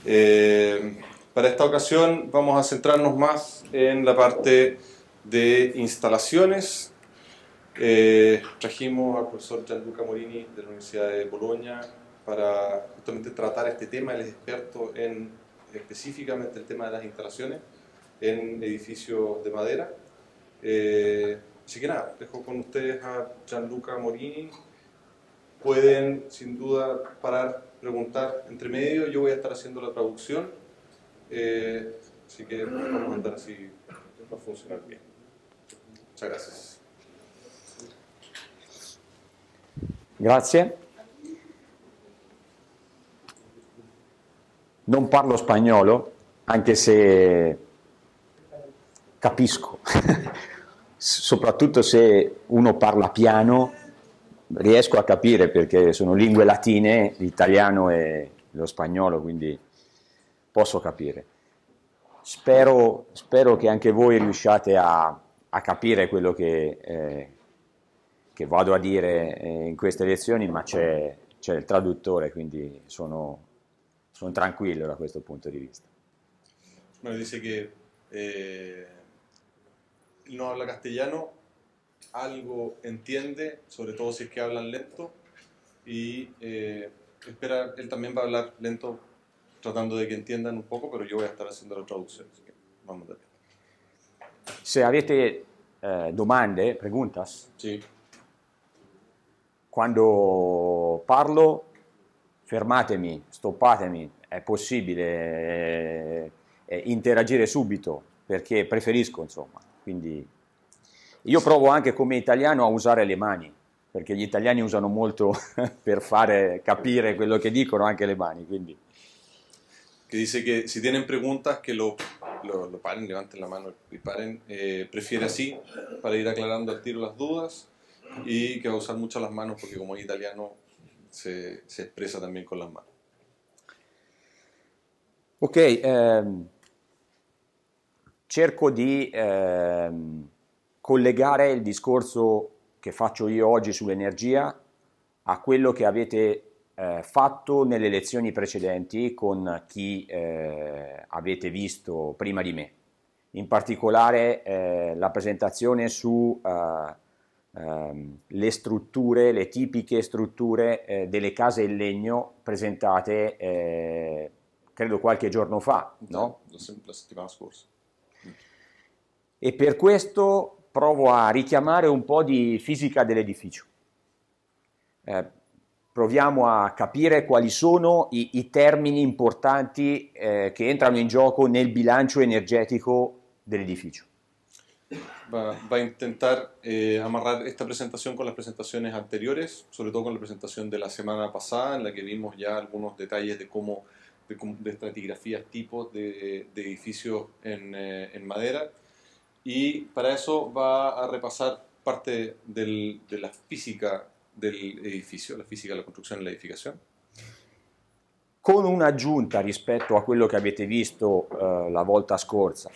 Para esta ocasión vamos a centrarnos más en la parte de instalaciones. Trajimos al profesor Gianluca Morini de la Universidad de Bolonia para justamente tratar este tema. Él es experto en específicamente el tema de las instalaciones en edificios de madera. Así que nada, dejo con ustedes a Gianluca Morini. Pueden sin duda parar, preguntar entre medio. Yo voy a estar haciendo la traducción, así que vamos a andar así, va a funcionar bien. Muchas gracias. Grazie. Non parlo spagnolo, anche se capisco, soprattutto se uno parla piano, riesco a capire perché sono lingue latine, l'italiano e lo spagnolo, quindi posso capire. Spero che anche voi riusciate a capire quello che vado a dire in queste lezioni, ma c'è il traduttore, quindi sono tranquillo da questo punto di vista. Bueno, dice que no habla castellano, algo entiende, sobre todo si es que hablan lento, y espera, él también va a hablar lento, tratando de que entiendan un poco, pero yo voy a estar haciendo la traducción, así que vamos a ver. Se avete domande, preguntas, Sí. quando parlo fermatemi, stoppatemi, è possibile interagire subito, perché preferisco, insomma. Quindi io provo anche come italiano a usare le mani, perché gli italiani usano molto per fare capire quello che dicono anche le mani, quindi. Que dice que si tienen preguntas que lo paren, levanten la mano y paren. Prefiere así para ir aclarando al tiro las dudas, y que va a usar mucho las manos porque como es italiano se expresa también con las manos. Ok, cerco di collegare il discorso che faccio io oggi sull'energia a quello che avete fatto nelle lezioni precedenti con chi avete visto prima di me. In particolare la presentazione su le strutture, le tipiche strutture delle case in legno presentate credo qualche giorno fa, no? La settimana scorsa. E per questo provo a richiamare un po' di fisica dell'edificio. Proviamo a capire quali sono i termini importanti che entrano in gioco nel bilancio energetico dell'edificio. Va a intentar amarrar esta presentación con las presentaciones anteriores, sobre todo con la presentación de la semana pasada, en la que vimos ya algunos detalles de de estratigrafías, tipos de edificios en madera, y para eso va a repasar parte de la física del edificio, la fisica della costruzione e l'edificazione. Con un'aggiunta rispetto a quello che avete visto la volta scorsa.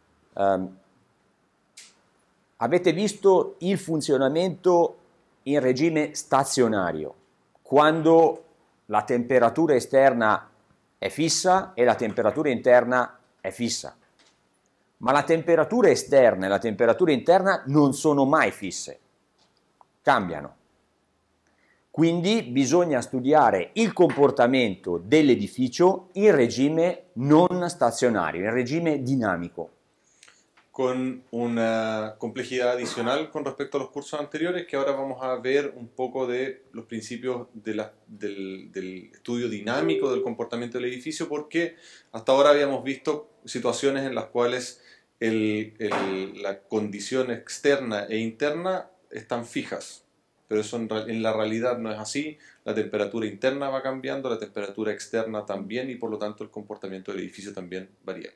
Avete visto il funzionamento in regime stazionario, quando la temperatura esterna è fissa e la temperatura interna è fissa. Ma la temperatura esterna e la temperatura interna non sono mai fisse, cambiano. Quindi bisogna studiare il comportamento dell'edificio in regime non stazionario, in regime dinamico. Con una complejidad adicional con respecto a los cursos anteriores, que ahora vamos a ver un poco de los principios del estudio dinámico del comportamiento del edificio, porque hasta ahora habíamos visto situaciones en las cuales la condición externa e interna están fijas, pero eso en la realidad no es así. La temperatura interna va cambiando, la temperatura externa también, y por lo tanto el comportamiento del edificio también varía.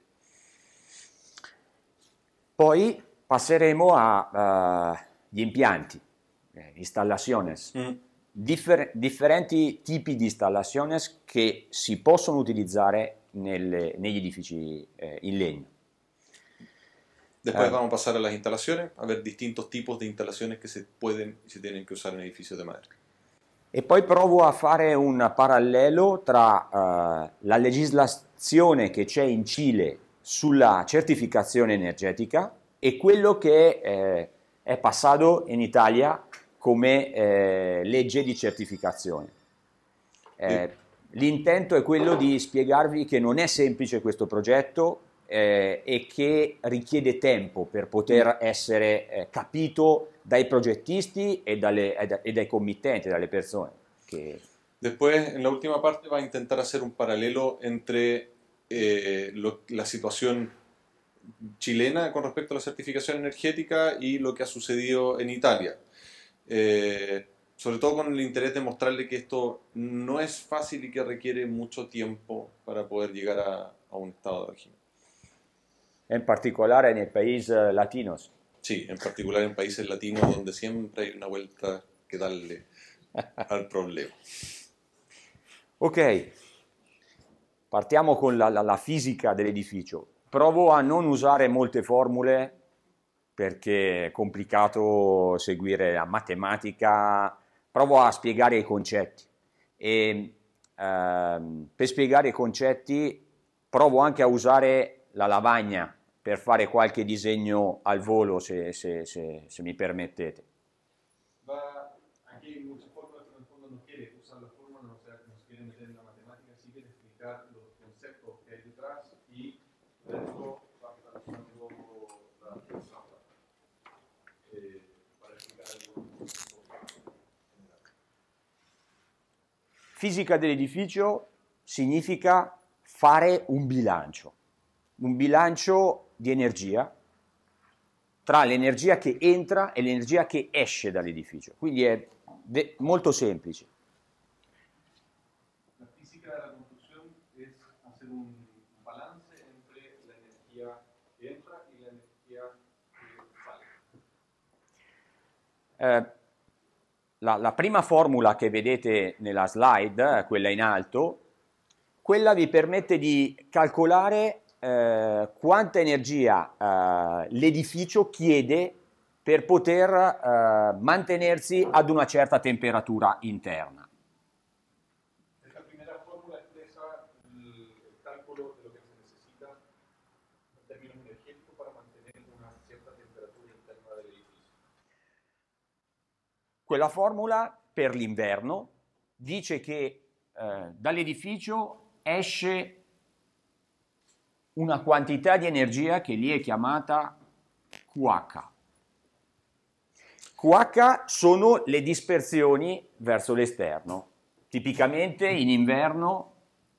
Poi passeremo agli impianti, installaciones, differenti tipi di installaciones che si possono utilizzare negli edifici in legno. Después vamos a pasar a las instalaciones, a ver distintos tipos de instalaciones que se pueden y se tienen que usar en edificios de madera. E poi provo a fare un parallelo tra la l'azione che c'è in Cile sulla certificazione energetica e quello che è passato in Italia come legge di certificazione. L'intento è quello di spiegarvi che non è semplice questo progetto e che richiede tempo per poter essere capito dai progettisti e dai committenti, dalle persone. Después, en la última parte, va a intentar hacer un paralelo entre la situación chilena con respecto a la certificación energética y lo que ha sucedido en Italia. Sobre todo con el interés de mostrarle que esto no es fácil y que requiere mucho tiempo para poder llegar a un estado de régimen. En particular en países latinos. Sí, en particular en países latinos donde siempre hay una vuelta que darle al problema. Ok, partiamo con la fisica dell'edificio. Provo a non usare molte formule perché è complicato seguire la matematica. Provo a spiegare i concetti e per spiegare i concetti provo anche a usare la lavagna per fare qualche disegno al volo, se mi permettete. Aquí muchas fórmulas que en el fondo no quiere usar la fórmula, no se quiere meter en la matemática, sí quiere explicar los conceptos que hay detrás y de eso va a estar usando la tabla para explicar algunos conceptos. Fisica dell'edificio significa fare un bilancio di energia tra l'energia che entra e l'energia che esce dall'edificio. Quindi è molto semplice. La fisica della construzione è hacer un balance entre la energia che entra e l'energia che sale. La prima formula che vedete nella slide, quella in alto, quella vi permette di calcolare quanta energia l'edificio chiede per poter mantenersi ad una certa temperatura interna. Questa prima formula expresa il calcolo di lo che si necessita in termini energetici per mantenere una certa temperatura interna dell'edificio. Quella formula per l'inverno dice che dall'edificio esce una quantità di energia che lì è chiamata QH. QH sono le dispersioni verso l'esterno. Tipicamente in inverno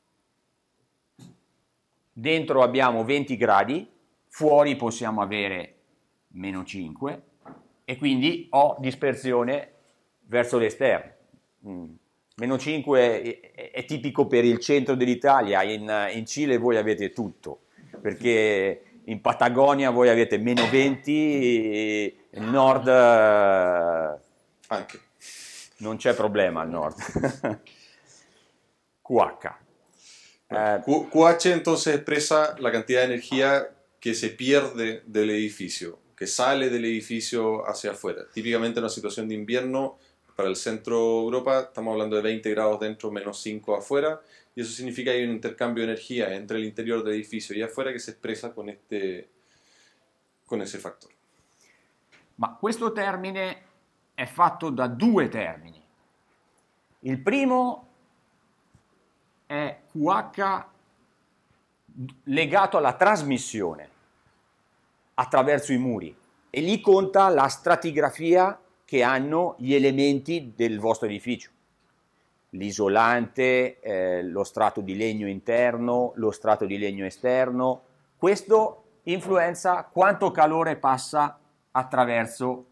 dentro abbiamo 20 gradi, fuori possiamo avere meno 5 e quindi ho dispersione verso l'esterno. Meno 5 è tipico per il centro dell'Italia, in Cile voi avete tutto, perché in Patagonia voi avete meno 20, il nord anche non c'è problema al nord. QH. QH entonces expresa la cantidad de energía que se pierde del edificio, que sale del edificio hacia afuera. Típicamente en una situación de invierno, para el centro de Europa, estamos hablando de 20 grados dentro, menos 5 afuera, y eso significa que hay un intercambio de energía entre el interior del edificio y afuera que se expresa con ese factor. Ma questo termine è fatto da due termini. Il primo è QH legato alla trasmissione attraverso i muri e lì conta la stratigrafia che hanno gli elementi del vostro edificio. L'isolante, lo strato di legno interno, lo strato di legno esterno. Questo influenza quanto calore passa attraverso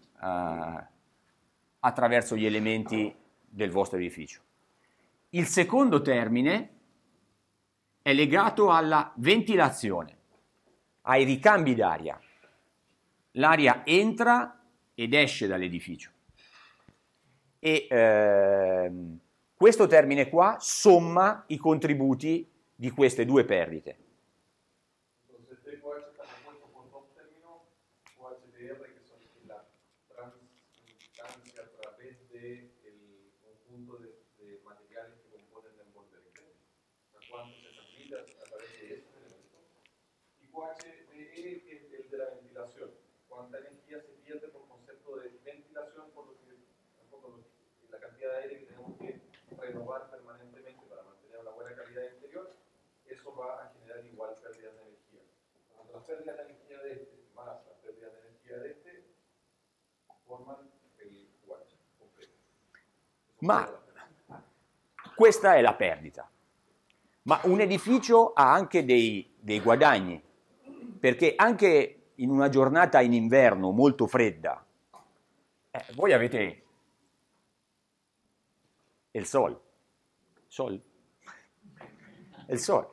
gli elementi del vostro edificio. Il secondo termine è legato alla ventilazione, ai ricambi d'aria. L'aria entra ed esce dall'edificio. E questo termine qua somma i contributi di queste due perdite. Entonces, QH está compuesto por dos términos, QHDR, que son la transmitancia a través del conjunto de materiales que componen la envolvente. O sea, cuánto se transmite a pérdida de energía de este más la pérdida de energía de este forman el watch completo. Ma questa è la perdita. Ma un edificio ha anche dei guadagni, perché anche in una giornata in inverno molto fredda, voi avete il sole. Il sole.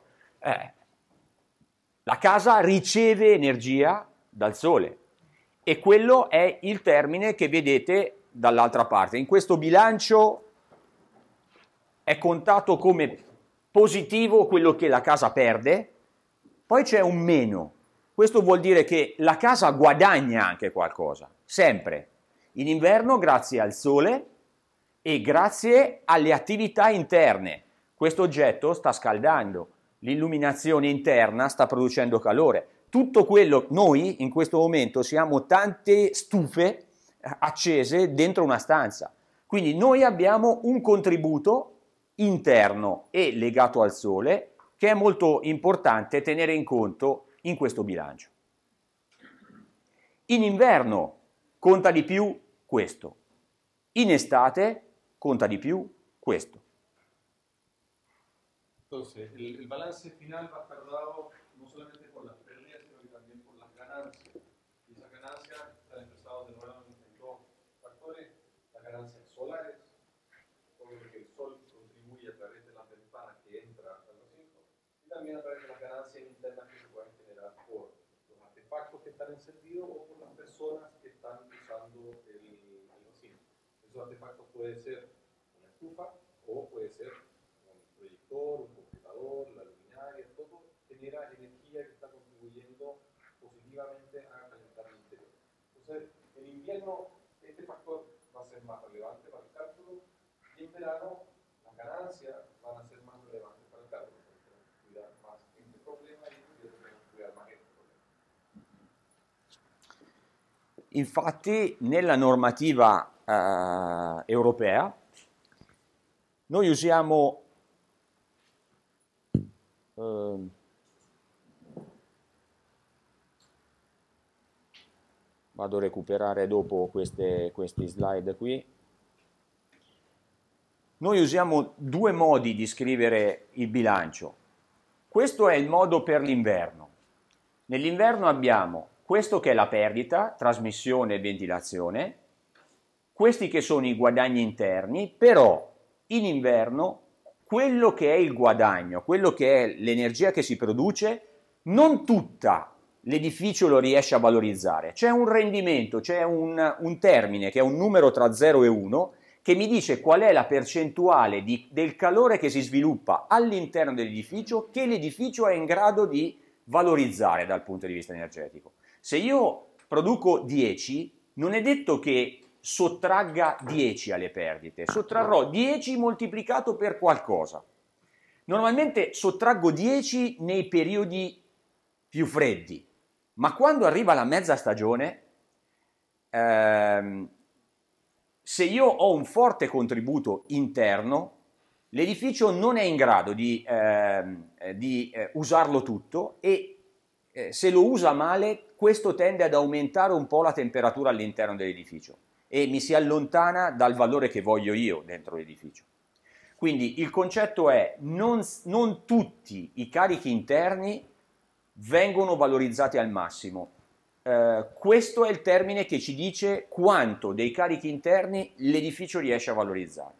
La casa riceve energia dal sole e quello è il termine che vedete dall'altra parte. In questo bilancio è contato come positivo quello che la casa perde, poi c'è un meno. Questo vuol dire che la casa guadagna anche qualcosa, sempre. In inverno grazie al sole e grazie alle attività interne. Questo oggetto sta scaldando, l'illuminazione interna sta producendo calore. Tutto quello, noi in questo momento siamo tante stufe accese dentro una stanza. Quindi noi abbiamo un contributo interno e legato al sole che è molto importante tenere in conto in questo bilancio. In inverno conta di più questo, in estate conta di più questo. Entonces, el balance final va a estar dado no solamente por las pérdidas, sino que también por las ganancias. Y esas ganancias están expresadas de nuevo en dos factores: las ganancias solares, todo lo que el sol contribuye a través de las ventanas que entra al recinto, y también a través de las ganancias internas que se pueden generar por los artefactos que están encendidos o por las personas que están usando el recinto. Esos artefactos pueden ser una estufa o puede ser un proyector, un computador, la luminaria, todo genera energía que está contribuyendo positivamente a calentar el interior. Entonces, en invierno este factor va a ser más relevante para el cálculo y en verano las ganancias van a ser más relevantes para el cálculo. Tenemos que cuidar más este problema y tenemos que cuidar más este problema. Infatti, nella normativa europea, noi usiamo vado a recuperare dopo questi slide qui. Noi usiamo due modi di scrivere il bilancio. Questo è il modo per l'inverno. Nell'inverno abbiamo questo che è la perdita, trasmissione e ventilazione, questi che sono i guadagni interni, però in inverno quello che è il guadagno, quello che è l'energia che si produce, non tutta l'edificio lo riesce a valorizzare. C'è un rendimento, c'è un termine che è un numero tra 0 e 1 che mi dice qual è la percentuale del calore che si sviluppa all'interno dell'edificio che l'edificio è in grado di valorizzare dal punto di vista energetico. Se io produco 10, non è detto che sottragga 10 alle perdite, sottrarrò 10 moltiplicato per qualcosa. Normalmente sottraggo 10 nei periodi più freddi, ma quando arriva la mezza stagione, se io ho un forte contributo interno, l'edificio non è in grado di usarlo tutto e se lo usa male, questo tende ad aumentare un po' la temperatura all'interno dell'edificio e mi si allontana dal valore che voglio io dentro l'edificio. Quindi il concetto è non tutti i carichi interni vengono valorizzati al massimo. Questo è il termine che ci dice quanto dei carichi interni l'edificio riesce a valorizzare.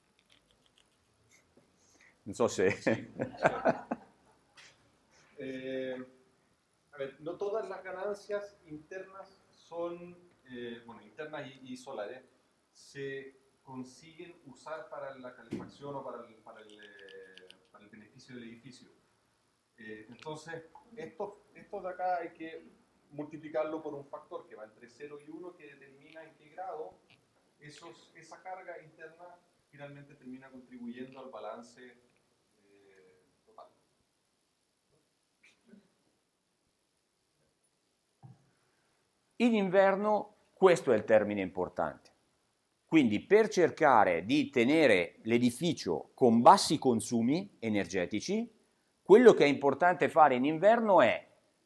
Non so se... A ver, no todas las ganancias internas son, bueno, internas y solares, se consiguen usar para la calefacción o para el beneficio del edificio. Entonces, esto de acá hay que multiplicarlo por un factor que va entre 0 y 1 que determina en qué grado esa carga interna finalmente termina contribuyendo al balance total. In inverno questo è il termine importante. Quindi per cercare di tenere l'edificio con bassi consumi energetici, quello che è importante fare in inverno è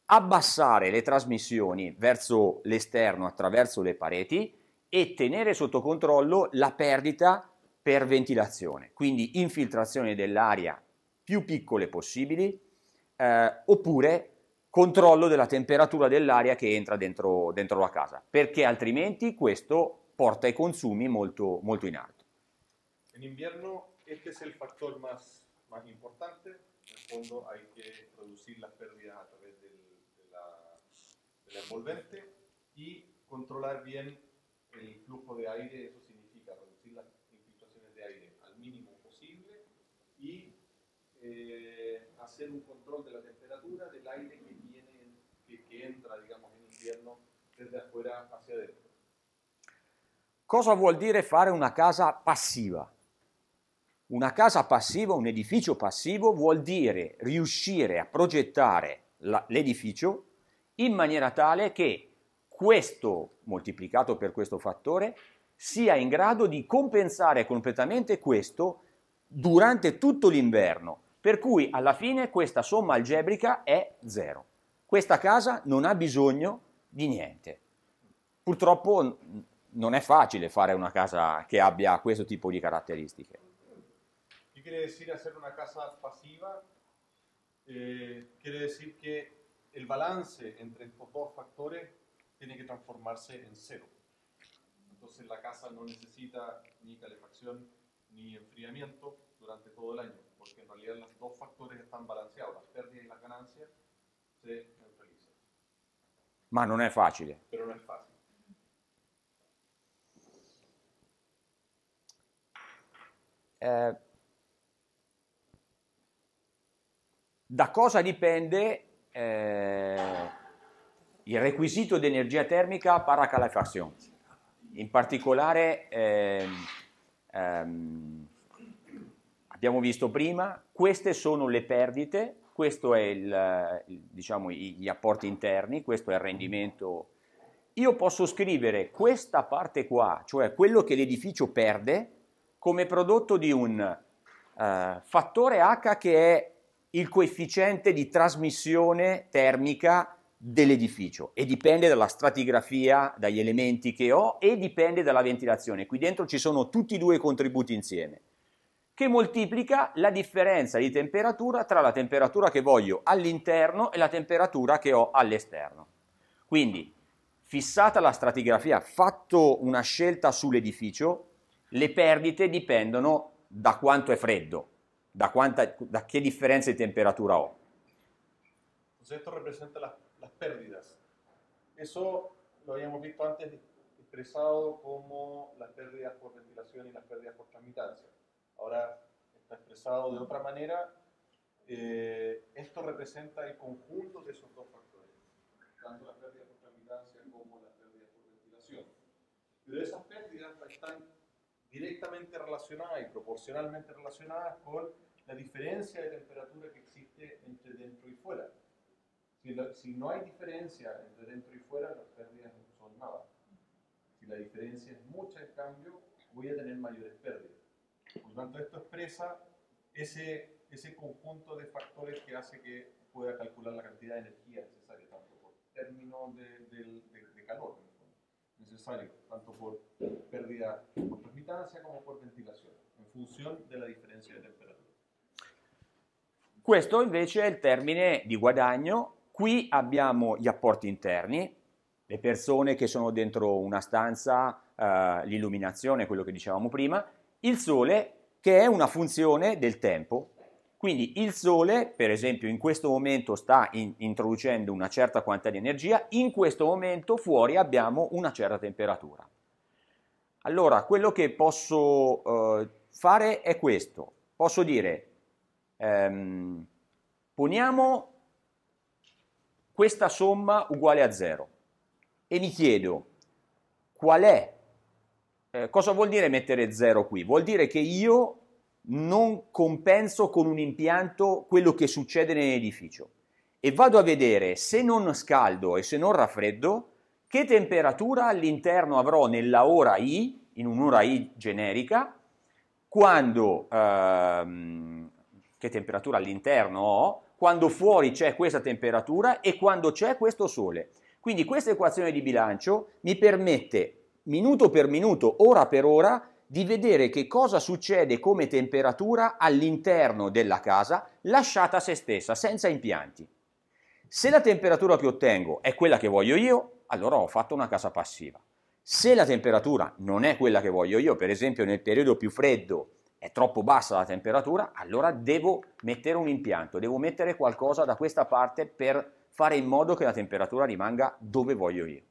abbassare le trasmissioni verso l'esterno attraverso le pareti e tenere sotto controllo la perdita per ventilazione, quindi infiltrazioni dell'aria più piccole possibili, oppure controllo della temperatura dell'aria che entra dentro la casa, perché altrimenti questo porta i consumi molto, molto in alto. En invierno este es el factor más importante. En el fondo hay que reducir las pérdidas a través de la envolvente y controlar bien el flujo de aire. Eso significa reducir las infiltraciones de aire al mínimo posible y hacer un control de la temperatura del aire que entra, digamos, en invierno desde afuera hacia adentro. Cosa vuol dire fare una casa passiva? Una casa passiva, un edificio passivo, vuol dire riuscire a progettare l'edificio in maniera tale che questo, moltiplicato per questo fattore, sia in grado di compensare completamente questo durante tutto l'inverno, per cui alla fine questa somma algebrica è 0. Questa casa non ha bisogno di niente. Purtroppo non è facile fare una casa che abbia questo tipo di caratteristiche. ¿Qué quiere decir hacer una casa pasiva? Quiere decir que el balance entre estos dos factores tiene que transformarse en 0. Entonces la casa no necesita ni calefacción ni enfriamiento durante todo el año, porque en realidad los dos factores están balanceados, las pérdidas y las ganancias se neutralizan. Ma non è facile. Pero no es fácil. Da cosa dipende il requisito di energia termica para calefacción? In particolare abbiamo visto prima, queste sono le perdite, questo è diciamo, gli apporti interni, questo è il rendimento. Io posso scrivere questa parte qua, cioè quello che l'edificio perde, come prodotto di un fattore H che è il coefficiente di trasmissione termica dell'edificio e dipende dalla stratigrafia, dagli elementi che ho e dipende dalla ventilazione. Qui dentro ci sono tutti e due i contributi insieme, che moltiplica la differenza di temperatura tra la temperatura che voglio all'interno e la temperatura che ho all'esterno. Quindi, fissata la stratigrafia, fatto una scelta sull'edificio, le perdite dipendono da quanto è freddo, da qué diferencia de temperatura ho. Entonces esto representa las pérdidas. Eso lo habíamos visto antes expresado como las pérdidas por ventilación y las pérdidas por transmitancia. Ahora está expresado de otra manera. Esto representa el conjunto de esos dos factores, tanto las pérdidas por transmitancia como las pérdidas por ventilación. Pero esas pérdidas están directamente relacionadas y proporcionalmente relacionadas con la diferencia de temperatura que existe entre dentro y fuera. Si no hay diferencia entre dentro y fuera, las pérdidas no son nada. Si la diferencia es mucha, en cambio, voy a tener mayores pérdidas. Por lo tanto, esto expresa ese conjunto de factores que hace que pueda calcular la cantidad de energía necesaria, tanto por términos de calor necesario, tanto por pérdida por transmitancia como por ventilación, en función de la differenza di temperatura. Questo invece è il termine di guadagno. Qui abbiamo gli apporti interni, le persone che sono dentro una stanza, l'illuminazione, quello che dicevamo prima, il sole che è una funzione del tempo. Quindi il sole, per esempio, in questo momento sta introducendo una certa quantità di energia, in questo momento fuori abbiamo una certa temperatura. Allora, quello che posso fare è questo. Posso dire, poniamo questa somma uguale a 0 e mi chiedo qual è, cosa vuol dire mettere 0 qui? Vuol dire che io non compenso con un impianto quello che succede nell'edificio e vado a vedere se non scaldo e se non raffreddo che temperatura all'interno avrò nella ora I, in un'ora I generica, quando che temperatura all'interno ho quando fuori c'è questa temperatura e quando c'è questo sole. Quindi questa equazione di bilancio mi permette, minuto per minuto, ora per ora, di vedere che cosa succede come temperatura all'interno della casa lasciata a se stessa, senza impianti. Se la temperatura che ottengo è quella che voglio io, allora ho fatto una casa passiva. Se la temperatura non è quella che voglio io, per esempio nel periodo più freddo è troppo bassa la temperatura, allora devo mettere un impianto, devo mettere qualcosa da questa parte per fare in modo che la temperatura rimanga dove voglio io.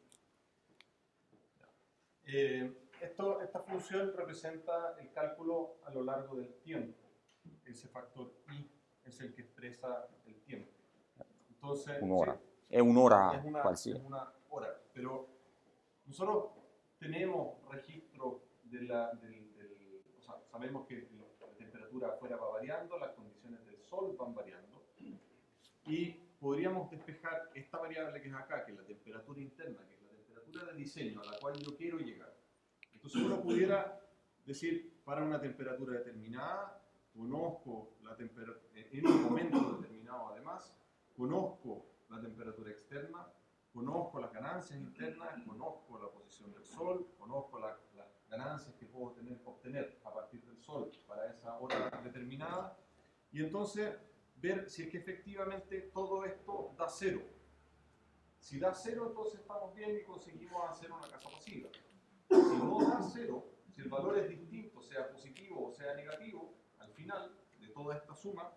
Esta función representa el cálculo a lo largo del tiempo. Ese factor I es el que expresa el tiempo. Entonces, un'ora. Sí, è un'ora es qualsiasi. una hora, pero nosotros tenemos registro o sea, sabemos que la temperatura afuera va variando, las condiciones del sol van variando, y podríamos despejar esta variable que es acá, que es la temperatura interna, que es la temperatura de diseño a la cual yo quiero llegar. Entonces uno pudiera decir, para una temperatura determinada, conozco la temperatura, en un momento determinado además, conozco la temperatura externa, conozco las ganancias internas, conozco la posición del sol, conozco las ganancias que puedo obtener a partir del sol para esa hora determinada, y entonces ver si es que efectivamente todo esto da cero. Si da cero, entonces estamos bien y conseguimos hacer una casa pasiva. Si no da cero, si el valor es distinto, sea positivo o sea negativo, al final de toda esta suma,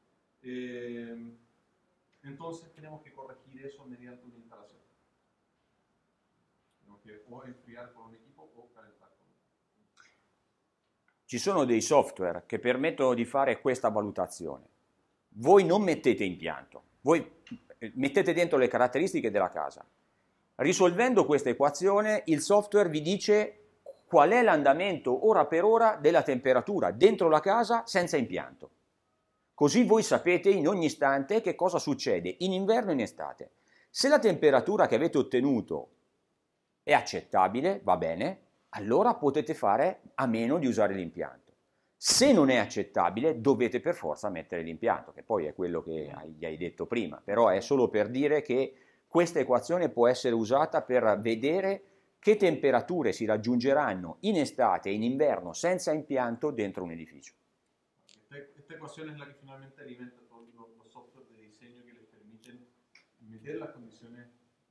entonces tenemos que corregir eso mediante una instalación. Tenemos que o enfriar con un equipo o calentar con un equipo. Ci sono dei software che permettono di fare questa valutazione. Voi non mettete impianto, voi mettete dentro le caratteristiche della casa. Risolvendo questa equazione, il software vi dice qual è l'andamento ora per ora della temperatura dentro la casa senza impianto. Così voi sapete in ogni istante che cosa succede in inverno e in estate. Se la temperatura che avete ottenuto è accettabile, va bene, allora potete fare a meno di usare l'impianto. Se non è accettabile, dovete per forza mettere l'impianto, che poi è quello che gli hai detto prima, però è solo per dire che questa equazione può essere usata per vedere che temperature si raggiungeranno in estate e in inverno senza impianto dentro un edificio. Esta ecuación es la que finalmente alimenta todos los software de diseño que les permiten meter las condiciones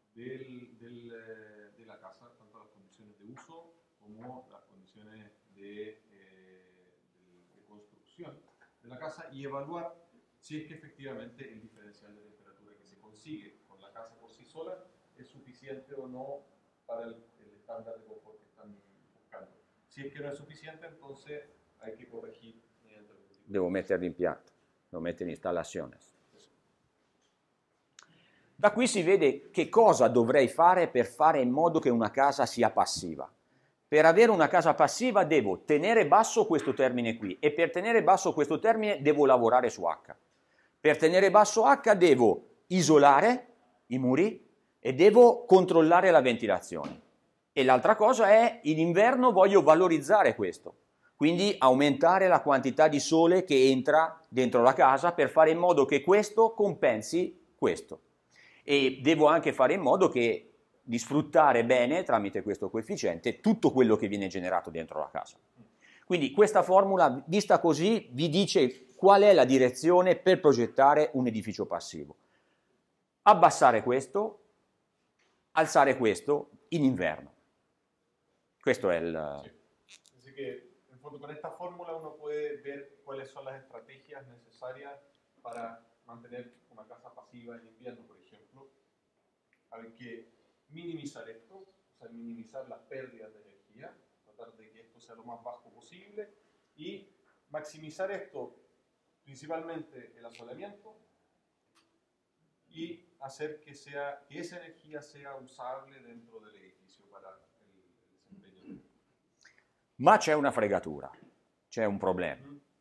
de la casa, tanto las condiciones de uso como las condiciones de construcción de la casa, y evaluar si es que efectivamente el diferencial de temperatura que se consigue con la casa por sí sola es suficiente o no para el estándar de confort que están buscando. Si es que no es suficiente, entonces hay que corregir. Devo mettere l'impianto, devo mettere l'installazione. Da qui si vede che cosa dovrei fare per fare in modo che una casa sia passiva. Per avere una casa passiva devo tenere basso questo termine qui, e per tenere basso questo termine devo lavorare su H. Per tenere basso H devo isolare i muri e devo controllare la ventilazione. E l'altra cosa è, in inverno voglio valorizzare questo. Quindi aumentare la quantità di sole che entra dentro la casa per fare in modo che questo compensi questo. E devo anche fare in modo di sfruttare bene, tramite questo coefficiente, tutto quello che viene generato dentro la casa. Quindi questa formula, vista così, vi dice qual è la direzione per progettare un edificio passivo. Abbassare questo, alzare questo in inverno. Questo è il... Sí. Así que con esta fórmula uno puede ver cuáles son las estrategias necesarias para mantener una casa pasiva en invierno, por ejemplo. Hay que minimizar esto, o sea, minimizar las pérdidas de energía, tratar de que esto sea lo más bajo posible, y maximizar esto, principalmente el asolamiento, y hacer que esa energía sea usable dentro del edificio para el desempeño. Ma c'è una fregatura, c'è un problema.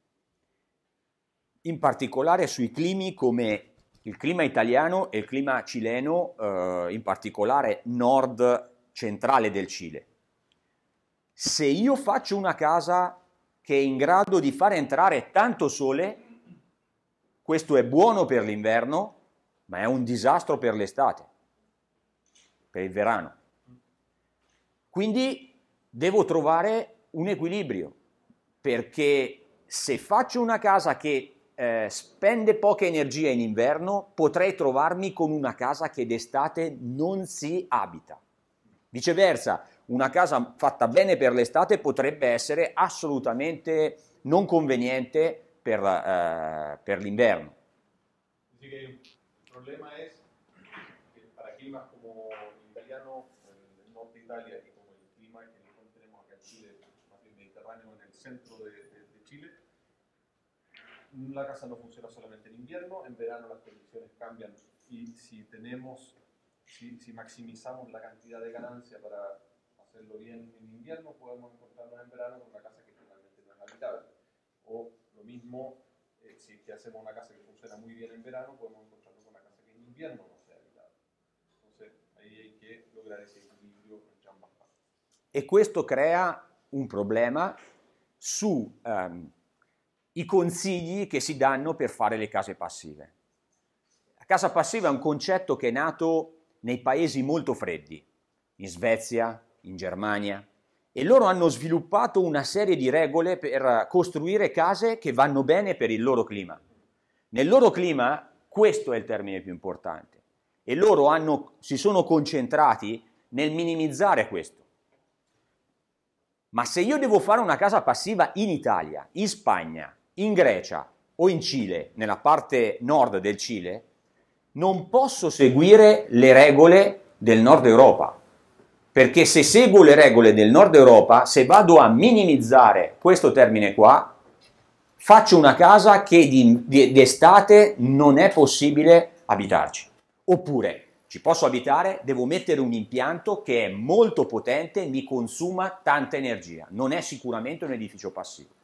In particolare sui climi come il clima italiano e il clima cileno, in particolare nord centrale del Cile. Se io faccio una casa che è in grado di far entrare tanto sole, Questo è buono per l'inverno, ma è un disastro per l'estate, per il verano. Quindi devo trovare un equilibrio, perché se faccio una casa che spende poca energia in inverno, potrei trovarmi con una casa che d'estate non si abita. Viceversa, una casa fatta bene per l'estate potrebbe essere assolutamente non conveniente per l'inverno. Así que el problema es que para climas como el italiano, el norte de Italia, y como el clima que nosotros tenemos acá en Chile, más bien mediterráneo, en el centro de Chile, la casa no funciona solamente en invierno, en verano las condiciones cambian y si maximizamos la cantidad de ganancia para hacerlo bien en invierno, podemos encontrarnos en verano con una casa que finalmente no es habitable. O lo mismo, si es que hacemos una casa que funciona muy bien en verano, podemos encontrarnos con una casa que en invierno no sea habitable. Entonces, ahí hay que lograr ese equilibrio entre ambas partes. E questo crea un problema su i consigli che si danno per fare le case passive. La casa passiva è un concetto che è nato nei paesi molto freddi, in Svezia, in Germania, e loro hanno sviluppato una serie di regole per costruire case che vanno bene per il loro clima. Nel loro clima, questo è il termine più importante, e loro si sono concentrati nel minimizzare questo. Ma se io devo fare una casa passiva in Italia, in Spagna, in Grecia o in Cile, nella parte nord del Cile, non posso seguire le regole del Nord Europa, perché se seguo le regole del Nord Europa, se vado a minimizzare questo termine qua, faccio una casa che d'estate non è possibile abitarci. Oppure ci posso abitare, devo mettere un impianto che è molto potente, mi consuma tanta energia. Non è sicuramente un edificio passivo.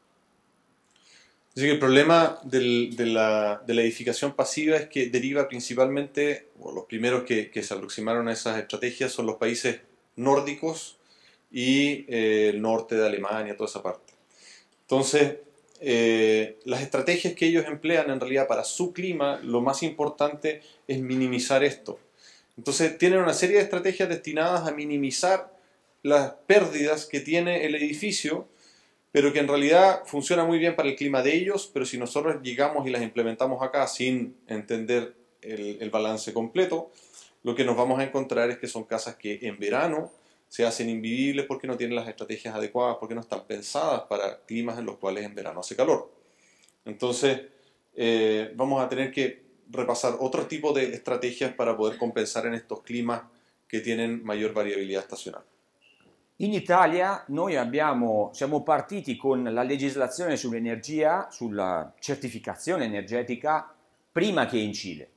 Así que el problema de la edificación pasiva es que deriva principalmente, o los primeros que se aproximaron a esas estrategias son los países nórdicos y el norte de Alemania, toda esa parte. Entonces, las estrategias que ellos emplean en realidad para su clima, lo más importante es minimizar esto. Entonces, tienen una serie de estrategias destinadas a minimizar las pérdidas que tiene el edificio, pero que en realidad funciona muy bien para el clima de ellos, pero si nosotros llegamos y las implementamos acá sin entender el balance completo, lo que nos vamos a encontrar es que son casas que en verano se hacen invivibles porque no tienen las estrategias adecuadas, porque no están pensadas para climas en los cuales en verano hace calor. Entonces, vamos a tener que repasar otro tipo de estrategias para poder compensar en estos climas che tienen mayor variabilità stazionale. In Italia noi siamo partiti con la legislazione sull'energia, sulla certificazione energetica, prima che in Cile.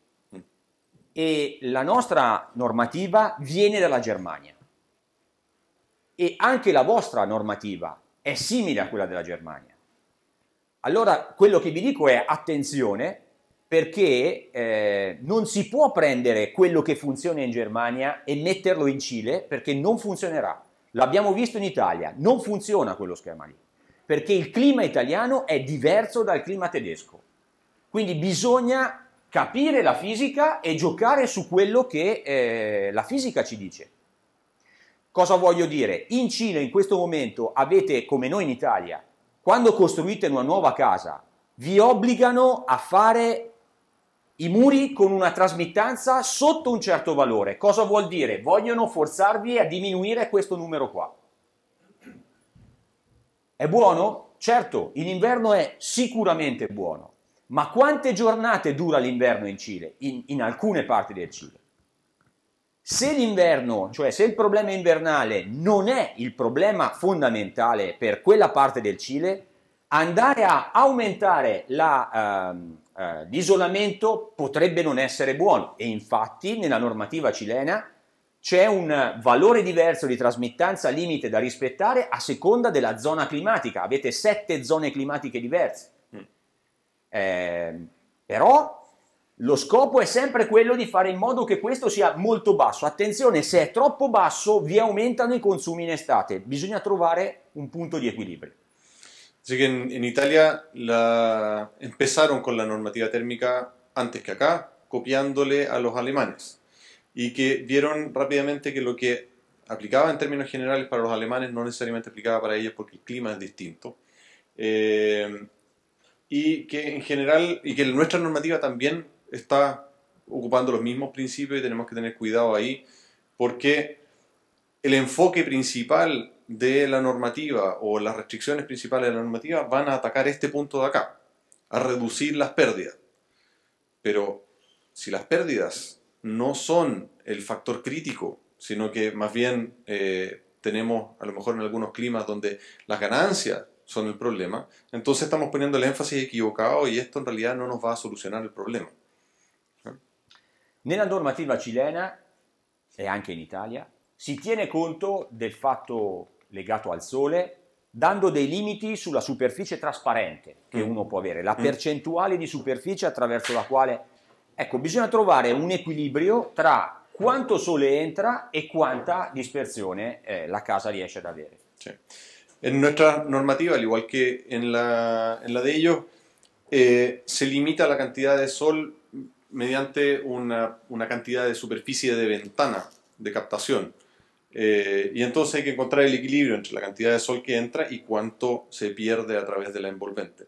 E la nostra normativa viene dalla Germania. E anche la vostra normativa è simile a quella della Germania. Allora, quello che vi dico è attenzione, perché non si può prendere quello che funziona in Germania e metterlo in Cile, perché non funzionerà. L'abbiamo visto in Italia, non funziona quello schema lì, perché il clima italiano è diverso dal clima tedesco. Quindi bisogna capire la fisica e giocare su quello che la fisica ci dice. Cosa voglio dire? In Cile in questo momento avete, come noi in Italia, quando costruite una nuova casa, vi obbligano a fare i muri con una trasmittanza sotto un certo valore. Cosa vuol dire? Vogliono forzarvi a diminuire questo numero qua. È buono? Certo, in inverno è sicuramente buono. Ma quante giornate dura l'inverno in Cile? In alcune parti del Cile. Se l'inverno, cioè se il problema invernale non è il problema fondamentale per quella parte del Cile, andare a aumentare l'isolamento potrebbe non essere buono, e infatti nella normativa cilena c'è un valore diverso di trasmittanza limite da rispettare a seconda della zona climatica. Avete 7 zone climatiche diverse. Però lo scopo è sempre quello di fare in modo che questo sia molto basso. Attenzione, se è troppo basso vi aumentano i consumi in estate. Bisogna trovare un punto di equilibrio. Así que en Italia empezaron con la normativa térmica antes que acá, copiándole a los alemanes. Y que vieron rápidamente que lo que aplicaba en términos generales para los alemanes no necesariamente aplicaba para ellos porque el clima es distinto. Y que en general, y que nuestra normativa también está ocupando los mismos principios y tenemos que tener cuidado ahí, porque el enfoque principal de la normativa o las restricciones principales de la normativa van a atacar este punto de acá, a reducir las pérdidas. Pero si las pérdidas no son el factor crítico, sino que más bien tenemos a lo mejor en algunos climas donde las ganancias son el problema, entonces estamos poniendo el énfasis equivocado y esto en realidad no nos va a solucionar el problema. Nella normativa cilena e anche in Italia si tiene conto del fatto legato al sole dando dei limiti sulla superficie trasparente che uno può avere, la percentuale di superficie attraverso la quale... Ecco, bisogna trovare un equilibrio tra quanto sole entra e quanta dispersione la casa riesce ad avere. Sí. En nuestra normativa, al igual que en la de ellos, se limita la cantidad de sol mediante una cantidad de superficie de ventana de captación. Y entonces hay que encontrar el equilibrio entre la cantidad de sol que entra y cuánto se pierde a través de la envolvente.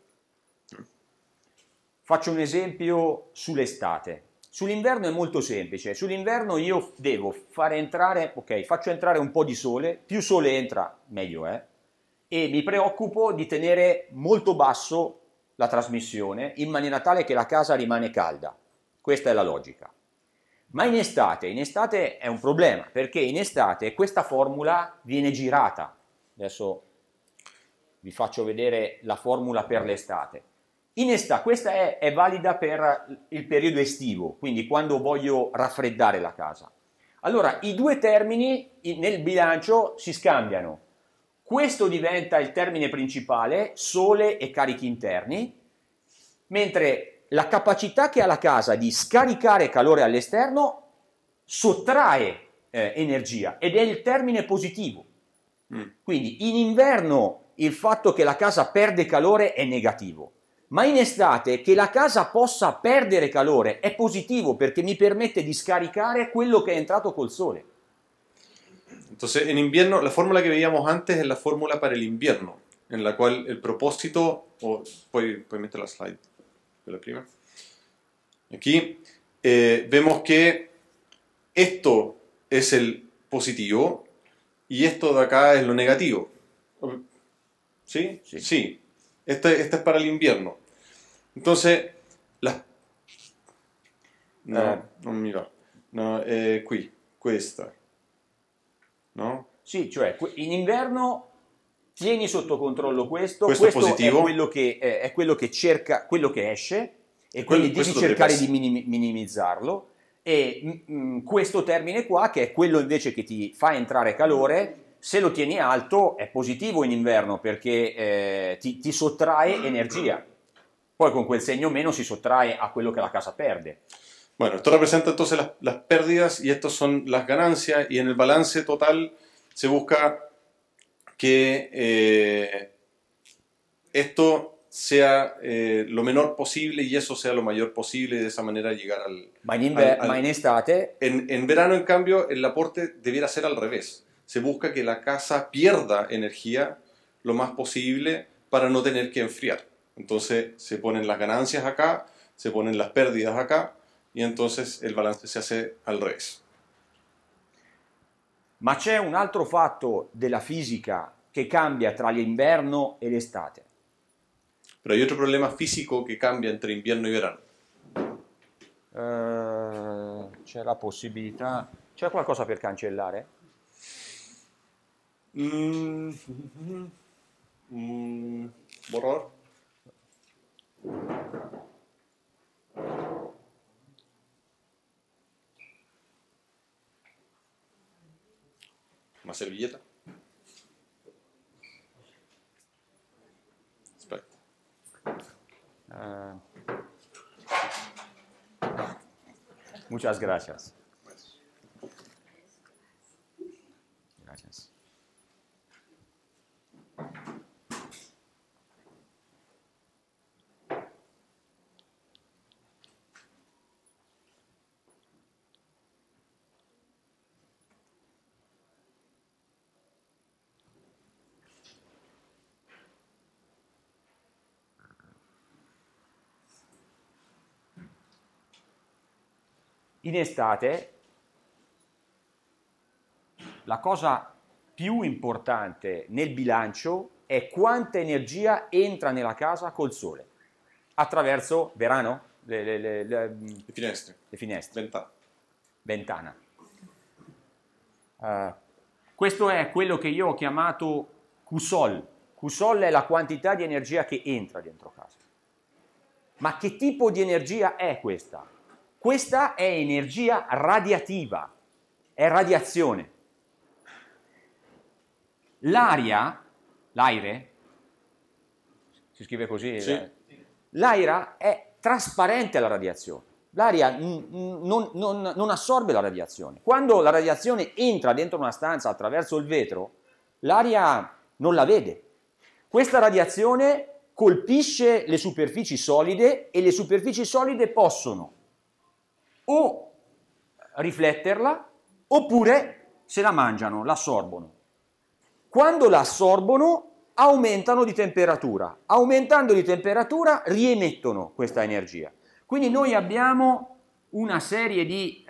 Faccio un esempio sull'estate. Sull'inverno è molto semplice. Sull'inverno io devo fare entrare, ok, faccio entrare un po' di sole, più sole entra meglio è, e mi preoccupo di tenere molto basso la trasmissione in maniera tale che la casa rimane calda. Questa è la logica. Ma in estate è un problema, perché in estate questa formula viene girata. Adesso vi faccio vedere la formula per l'estate. In estate, questa è valida per il periodo estivo, quindi quando voglio raffreddare la casa. Allora, i due termini nel bilancio si scambiano. Questo diventa il termine principale, sole e carichi interni, mentre la capacità che ha la casa di scaricare calore all'esterno sottrae energia ed è il termine positivo. Quindi in inverno il fatto che la casa perde calore è negativo. Ma in estate che la casa possa perdere calore è positivo perché mi permette di scaricare quello che è entrato col sole. Entonces, en invierno, la fórmula que veíamos antes es la fórmula para el invierno, en la cual el propósito, puedes meter la slide de la prima. Aquí vemos que esto es el positivo y esto de acá es lo negativo. ¿Sí? Sí. Sí. Este es para el invierno. Entonces, no, non mi va. No, qui, questa. No? Sì, cioè in inverno tieni sotto controllo questo è positivo. È quello che cerca, quello che esce, e quindi devi cercare di minimizzarlo. E questo termine qua, che è quello invece che ti fa entrare calore, se lo tieni alto è positivo in inverno perché ti sottrae energia. Poi con quel segno meno si sottrae a quello che la casa perde. Bueno, esto representa entonces las pérdidas y estas son las ganancias y en el balance total se busca que esto sea lo menor posible y eso sea lo mayor posible y de esa manera llegar al... Ma in estate... En verano, en cambio, el aporte debiera ser al revés. Se busca que la casa pierda energía lo más posible para no tener que enfriar. Entonces se ponen las ganancias acá, se ponen las pérdidas acá y entonces el balance se hace al revés. Ma c'è un altro fatto della fisica che cambia tra l'inverno e l'estate. Pero hay otro problema físico que cambia entre invierno y verano. C'è la possibilità... C'è qualcosa per cancellare? Borrar. Una servilleta. Aspetta. Muchas gracias. Gracias. in estate la cosa più importante nel bilancio è quanta energia entra nella casa col sole attraverso verano Le finestre. le finestre, Ventana. ventana. Questo è quello che io ho chiamato QSOL. QSOL è la quantità di energia che entra dentro casa. Ma che tipo di energia è questa? Questa è energia radiativa, è radiazione. L'aire, si scrive così? Sì. L'aria è trasparente alla radiazione. L'aria non assorbe la radiazione. Quando la radiazione entra dentro una stanza attraverso il vetro, l'aria non la vede. Questa radiazione colpisce le superfici solide e le superfici solide possono o rifletterla oppure se la mangiano, l'assorbono. Quando la assorbono aumentano di temperatura, aumentando di temperatura riemettono questa energia. Quindi noi abbiamo una serie di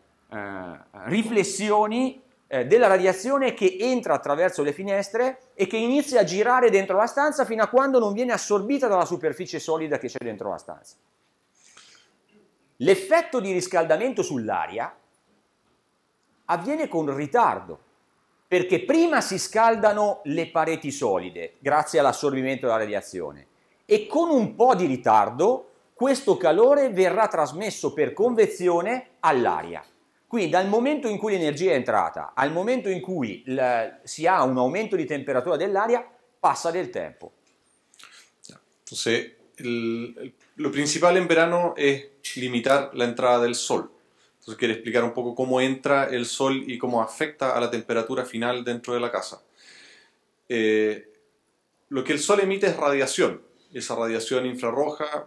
riflessioni della radiazione che entra attraverso le finestre e che inizia a girare dentro la stanza fino a quando non viene assorbita dalla superficie solida che c'è dentro la stanza. L'effetto di riscaldamento sull'aria avviene con ritardo, perché prima si scaldano le pareti solide grazie all'assorbimento della radiazione e con un po' di ritardo questo calore verrà trasmesso per convezione all'aria. Quindi dal momento in cui l'energia è entrata al momento in cui si ha un aumento di temperatura dell'aria passa del tempo. Entonces, lo principal en verano es limitar la entrada del sol. Entonces, quiere explicar un poco cómo entra el sol y cómo afecta a la temperatura final dentro de la casa. Lo que el sol emite es radiación. Esa radiación infrarroja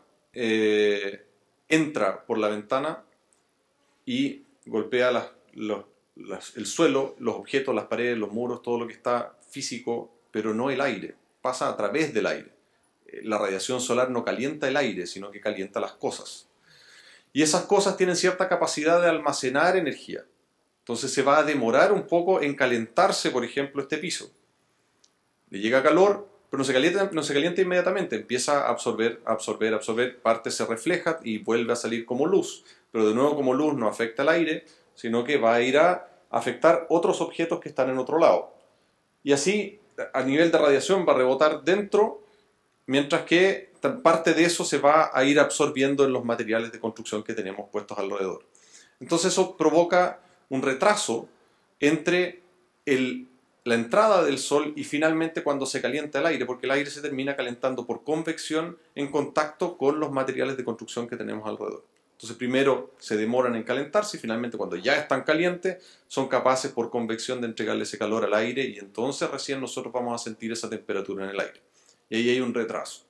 entra por la ventana y golpea el suelo, los objetos, las paredes, los muros, todo lo que está físico, pero no el aire. Pasa a través del aire. La radiación solar no calienta el aire, sino que calienta las cosas. Y esas cosas tienen cierta capacidad de almacenar energía. Entonces se va a demorar un poco en calentarse, por ejemplo, este piso. Le llega calor, pero no se calienta inmediatamente. Empieza a absorber, parte se refleja y vuelve a salir como luz. Pero de nuevo como luz no afecta al aire, sino que va a ir a afectar otros objetos que están en otro lado. Y así, a nivel de radiación, va a rebotar dentro, mientras que parte de eso se va a ir absorbiendo en los materiales de construcción que tenemos puestos alrededor. Entonces eso provoca un retraso entre la entrada del sol y finalmente cuando se calienta el aire, porque el aire se termina calentando por convección en contacto con los materiales de construcción que tenemos alrededor. Entonces primero se demoran en calentarse y finalmente cuando ya están calientes son capaces por convección de entregarle ese calor al aire y entonces recién nosotros vamos a sentir esa temperatura en el aire. Y ahí hay un retraso.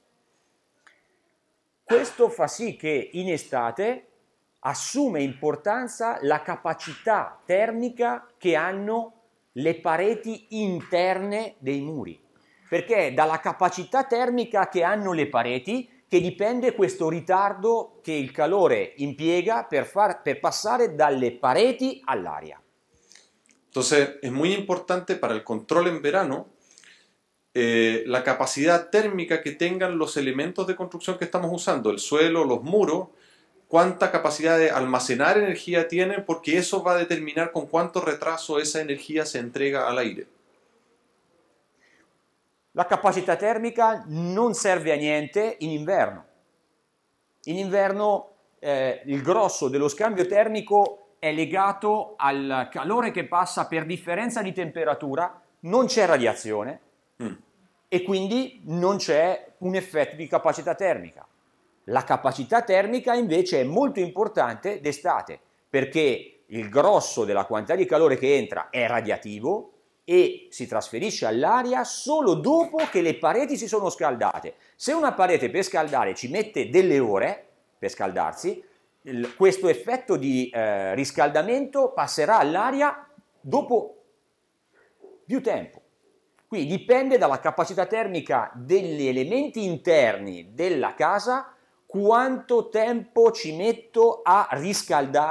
Questo fa sì che in estate assume importanza la capacità termica che hanno le pareti interne dei muri, perché è dalla capacità termica che hanno le pareti che dipende questo ritardo che il calore impiega per passare dalle pareti all'aria. Entonces es muy importante para el control en verano la capacidad térmica que tengan los elementos de construcción que estamos usando, el suelo, los muros, cuánta capacidad de almacenar energía tienen, porque eso va a determinar con cuánto retraso esa energía se entrega al aire. La capacità termica non serve a niente in inverno. In inverno il grosso dello scambio termico è legato al calore che passa per differenza di temperatura, non c'è radiazione e quindi non c'è un effetto di capacità termica. La capacità termica invece è molto importante d'estate perché il grosso della quantità di calore che entra è radiativo e si trasferisce all'aria solo dopo che le pareti si sono scaldate. Se una parete per scaldare ci mette delle ore per scaldarsi, questo effetto di riscaldamento passerà all'aria dopo più tempo. Quindi dipende dalla capacità termica degli elementi interni della casa quanto tempo ci metto a riscaldare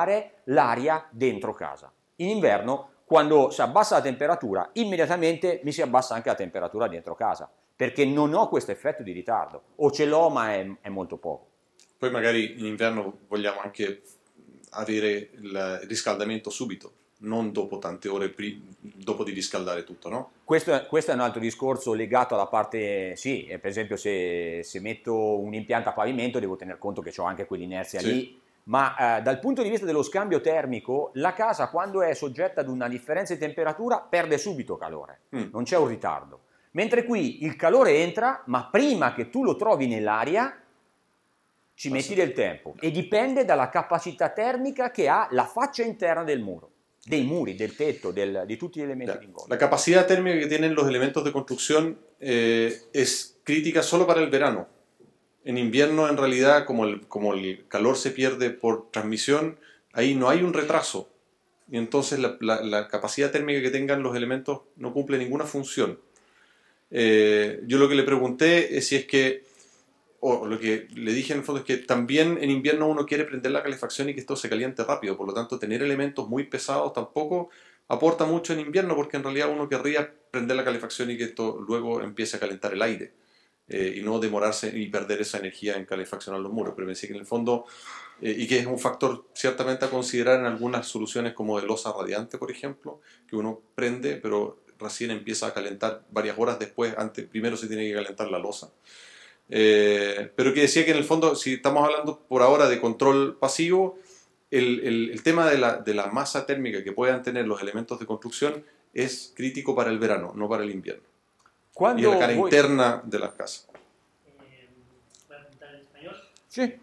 l'aria dentro casa. In inverno, quando si abbassa la temperatura, immediatamente mi si abbassa anche la temperatura dentro casa, perché non ho questo effetto di ritardo, o ce l'ho ma è molto poco. Poi magari in inverno vogliamo anche avere il riscaldamento subito, non dopo tante ore dopo di riscaldare tutto, no? Questo è un altro discorso legato alla parte, sì, per esempio se metto un impianto a pavimento devo tener conto che ho anche quell'inerzia lì, ma dal punto di vista dello scambio termico, la casa quando è soggetta ad una differenza di temperatura perde subito calore, non c'è un ritardo. Mentre qui il calore entra, ma prima che tu lo trovi nell'aria ci metti del tempo e dipende dalla capacità termica che ha la faccia interna del muro, dei muri, del tetto, di tutti gli elementi de involucro. La capacidad térmica que tienen los elementos de construcción es crítica solo para el verano. En invierno, en realidad, como el calor se pierde por transmisión, ahí no hay un retraso. Y entonces la capacidad térmica que tengan los elementos no cumple ninguna función. Yo lo que le pregunté es si es que, o lo que le dije en el fondo es que también en invierno uno quiere prender la calefacción y que esto se caliente rápido. Por lo tanto, tener elementos muy pesados tampoco aporta mucho en invierno, porque en realidad uno querría prender la calefacción y que esto luego empiece a calentar el aire. Y no demorarse y perder esa energía en calefaccionar los muros. Pero pensé que en el fondo, y que es un factor ciertamente a considerar en algunas soluciones como de losa radiante, por ejemplo, que uno prende, pero recién empieza a calentar varias horas después, primero se tiene que calentar la losa. Pero que decía que en el fondo, si estamos hablando por ahora de control pasivo, el tema de la masa térmica que puedan tener los elementos de construcción es crítico para el verano, no para el invierno. Y la cara interna de las casas. ¿Voy a preguntar en español? Sí.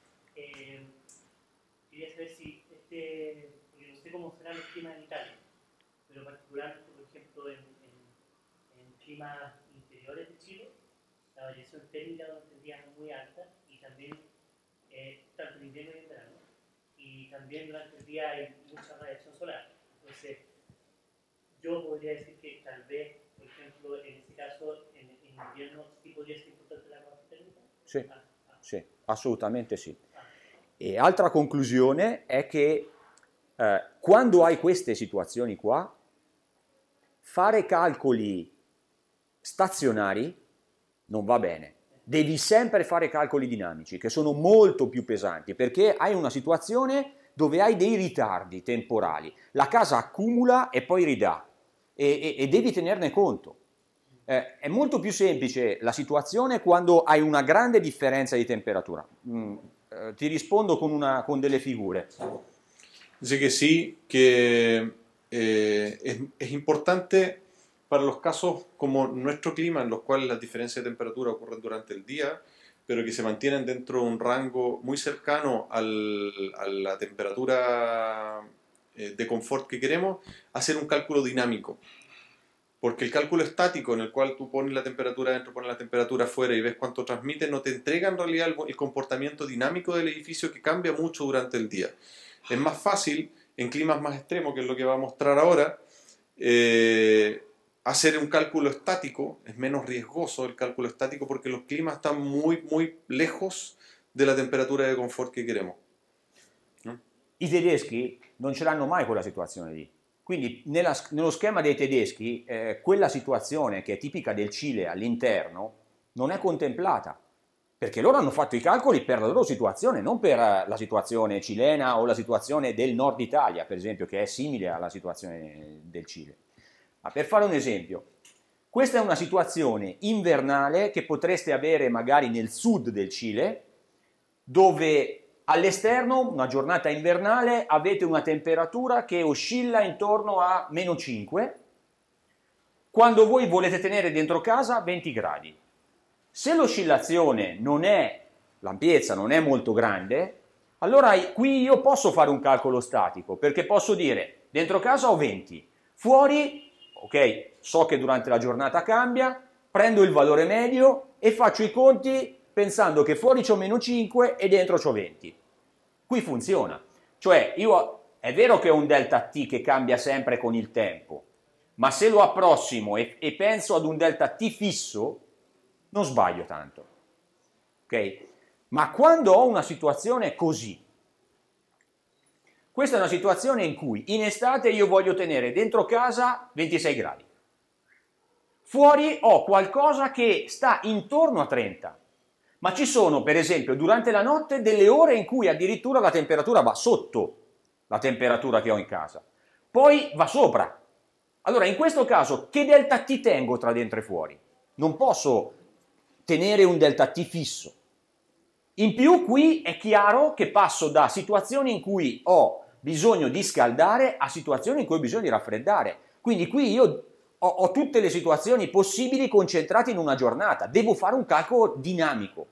Quería saber si porque no sé cómo serán los climas en Italia, pero particularmente, por ejemplo, en climas interiores de Chile, la variación térmica durante el día es muy alta y también, tanto en invierno y en verano, y también durante el día hay mucha radiación solar. Entonces, yo podría decir que tal vez, por ejemplo, en este caso, en invierno, sí podría ser importante la parte térmica? Sì, sì, assolutamente sì. E altra conclusione è che quando hai queste situazioni qua, fare calcoli stazionari non va bene. Devi sempre fare calcoli dinamici, che sono molto più pesanti, perché hai una situazione dove hai dei ritardi temporali. La casa accumula e poi ridà, e devi tenerne conto. È molto più semplice la situazione quando hai una grande differenza di temperatura. Ti rispondo con delle figure. Dice que sí, que es importante para los casos como nuestro clima, en los cuales las diferencias de temperatura ocurren durante el día, pero que se mantienen dentro de un rango muy cercano a la temperatura de confort que queremos, hacer un cálculo dinámico. Porque el cálculo estático, en el cual tú pones la temperatura dentro, pones la temperatura afuera y ves cuánto transmite, no te entrega en realidad el comportamiento dinámico del edificio, que cambia mucho durante el día. Es más fácil, en climas más extremos, que es lo que va a mostrar ahora, hacer un cálculo estático. Es menos riesgoso el cálculo estático porque los climas están muy lejos de la temperatura de confort che queremos. ¿No? I tedeschi non ce l'hanno mai quella situazione lì. Quindi nello schema dei tedeschi quella situazione che è tipica del Cile all'interno non è contemplata, perché loro hanno fatto i calcoli per la loro situazione, non per la situazione cilena o la situazione del nord Italia, per esempio, che è simile alla situazione del Cile. Ma per fare un esempio, questa è una situazione invernale che potreste avere magari nel sud del Cile, dove all'esterno, una giornata invernale, avete una temperatura che oscilla intorno a -5, quando voi volete tenere dentro casa 20 gradi. Se l'oscillazione non è, l'ampiezza non è molto grande, allora qui io posso fare un calcolo statico, perché posso dire, dentro casa ho 20, fuori, ok, so che durante la giornata cambia, prendo il valore medio e faccio i conti pensando che fuori c'ho -5 e dentro c'ho 20. Qui funziona. Cioè, è vero che ho un delta T che cambia sempre con il tempo, ma se lo approssimo e penso ad un delta T fisso, non sbaglio tanto. Ok? Ma quando ho una situazione così, Questa è una situazione in cui in estate io voglio tenere dentro casa 26 gradi. Fuori ho qualcosa che sta intorno a 30, ma ci sono per esempio durante la notte delle ore in cui addirittura la temperatura va sotto la temperatura che ho in casa, poi va sopra. Allora in questo caso che delta T tengo tra dentro e fuori? Non posso tenere un delta T fisso. In più qui è chiaro che passo da situazioni in cui ho bisogno di scaldare a situazioni in cui ho bisogno di raffreddare. Quindi qui io ho tutte le situazioni possibili concentrate in una giornata. Devo fare un calcolo dinamico.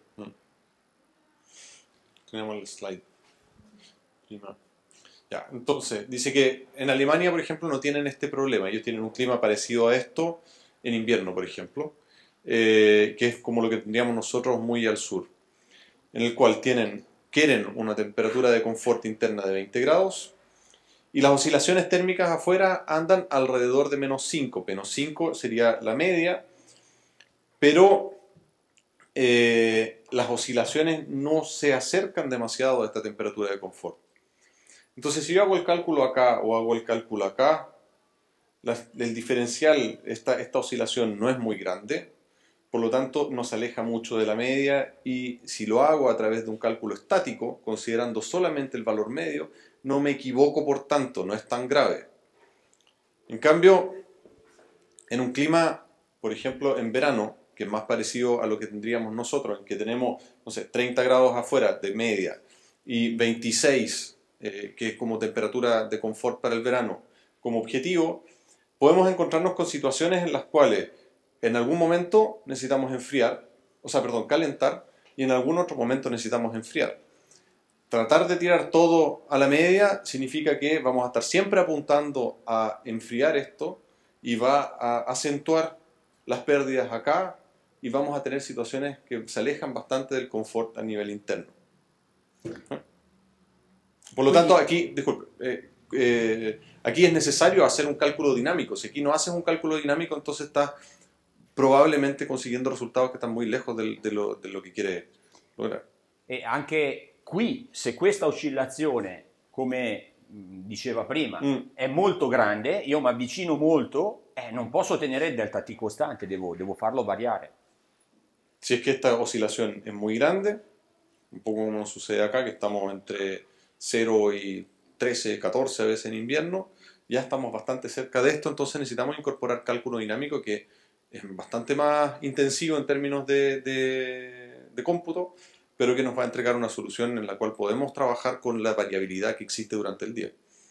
Tenemos el slide. Prima. Ya, entonces, dice que en Alemania, por ejemplo, no tienen este problema. Ellos tienen un clima parecido a esto en invierno, por ejemplo, que es como lo que tendríamos nosotros muy al sur, en el cual quieren una temperatura de confort interna de 20 grados y las oscilaciones térmicas afuera andan alrededor de -5. -5 sería la media, pero las oscilaciones no se acercan demasiado a esta temperatura de confort. Entonces, si yo hago el cálculo acá o hago el cálculo acá, el diferencial, esta oscilación no es muy grande, por lo tanto nos aleja mucho de la media, y si lo hago a través de un cálculo estático, considerando solamente el valor medio, no me equivoco por tanto, no es tan grave. En cambio, en un clima, por ejemplo, en verano, que es más parecido a lo que tendríamos nosotros, en que tenemos, no sé, 30 grados afuera de media y 26, que es como temperatura de confort para el verano, como objetivo, podemos encontrarnos con situaciones en las cuales en algún momento necesitamos calentar, y en algún otro momento necesitamos enfriar. Tratar de tirar todo a la media significa que vamos a estar siempre apuntando a enfriar esto y va a acentuar las pérdidas acá, y vamos a tener situaciones que se alejan bastante del confort a nivel interno. Por lo tanto, aquí, aquí es necesario hacer un cálculo dinámico. Si aquí no haces un cálculo dinámico, entonces estás probablemente consiguiendo risultati che stanno molto lejos dello che quiere lograre. E anche qui, se questa oscillazione, come diceva prima, è molto grande, io mi avvicino molto, non posso tenere il delta T costante, devo farlo variare. Si es que esta oscilación es muy grande, un poco como sucede acá, que estamos entre 0 y 13, 14 a veces en invierno, ya estamos bastante cerca de esto, entonces necesitamos incorporar cálculo dinámico, que es bastante más intensivo en términos de cómputo, pero que nos va a entregar una solución en la cual podemos trabajar con la variabilidad que existe durante il día.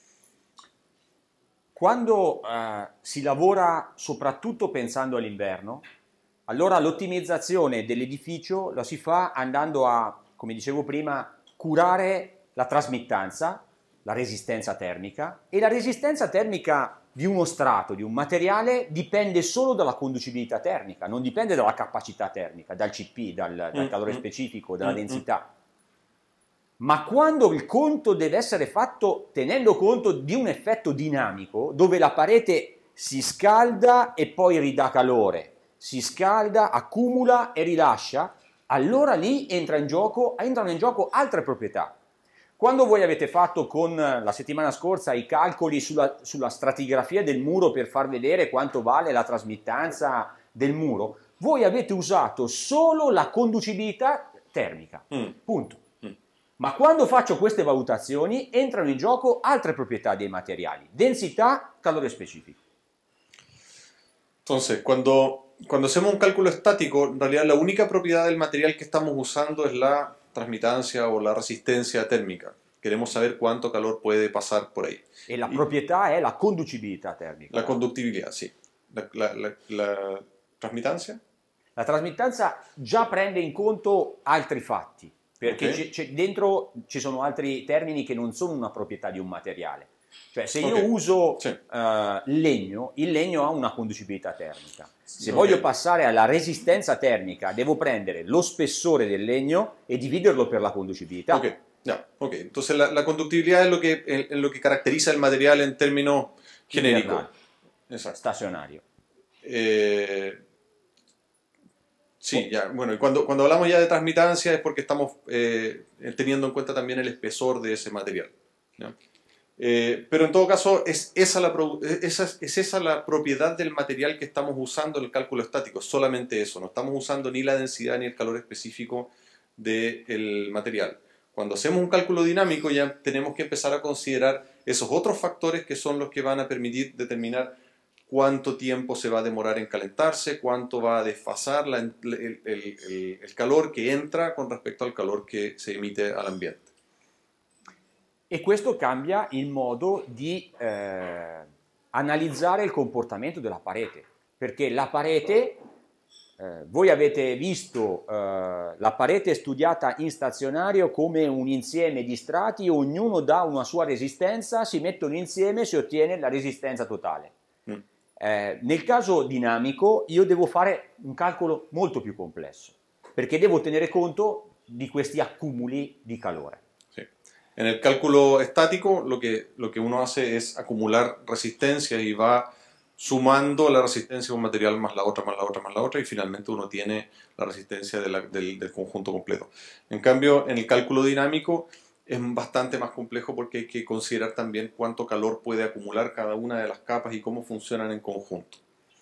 Quando si lavora soprattutto pensando all'inverno, allora l'ottimizzazione dell'edificio la si fa andando a, come dicevo prima, curare la trasmittanza, la resistenza termica, e la resistenza termica di uno strato, di un materiale, dipende solo dalla conducibilità termica, non dipende dalla capacità termica, dal CP, dal calore specifico, dalla densità. Ma quando il conto deve essere fatto tenendo conto di un effetto dinamico, dove la parete si scalda e poi ridà calore, si scalda, accumula e rilascia, allora lì entrano in gioco altre proprietà. Quando voi avete fatto con la settimana scorsa i calcoli sulla stratigrafia del muro per far vedere quanto vale la trasmittanza del muro, voi avete usato solo la conducibilità termica, punto. Ma quando faccio queste valutazioni entrano in gioco altre proprietà dei materiali, densità, calore specifico. Entonces, cuando hacemos un cálculo estático, en realidad la única propiedad del material que estamos usando es la transmitancia o la resistencia térmica. Queremos saber cuánto calor puede pasar por ahí. E la proprietà è la conducibilità termica. La conductibilità, sì. La transmitancia? La trasmittanza già prende in conto altri fatti, perché dentro ci sono altri termini che non sono una proprietà di un materiale. Cioè, se io uso legno, il legno ha una conducibilità termica. Se voglio passare alla resistenza termica, devo prendere lo spessore del legno e dividerlo per la conducibilità. Entonces la conductibilidad es lo que caracteriza el material en términos genéricos. Stacionario. Sí, bueno, y cuando hablamos ya de transmitancia es porque estamos teniendo en cuenta también el espesor de ese material, ¿no? Pero en todo caso, es esa la propiedad del material que estamos usando en el cálculo estático, solamente eso. No estamos usando ni la densidad ni el calor específico del material. Cuando hacemos un cálculo dinámico ya tenemos que empezar a considerar esos otros factores que son los que van a permitir determinar cuánto tiempo se va a demorar en calentarse, cuánto va a desfasar el calor che entra con respecto al calor che si emite all'ambiente. E questo cambia il modo di analizzare il comportamento della parete, perché la parete, voi avete visto la parete studiata in stazionario come un insieme di strati, ognuno dà una sua resistenza, si mettono insieme e si ottiene la resistenza totale. Nel caso dinamico io devo fare un calcolo molto più complesso, perché devo tenere conto di questi accumuli di calore. Sí. En el cálculo estático lo que uno hace es acumular resistencias y va sumando la resistencia de un material más la otra, más la otra, más la otra, y finalmente uno tiene la resistencia del conjunto completo. En cambio, en el cálculo dinámico es bastante más complejo porque hay que considerar también cuánto calor puede acumular cada una de las capas y cómo funcionan en conjunto.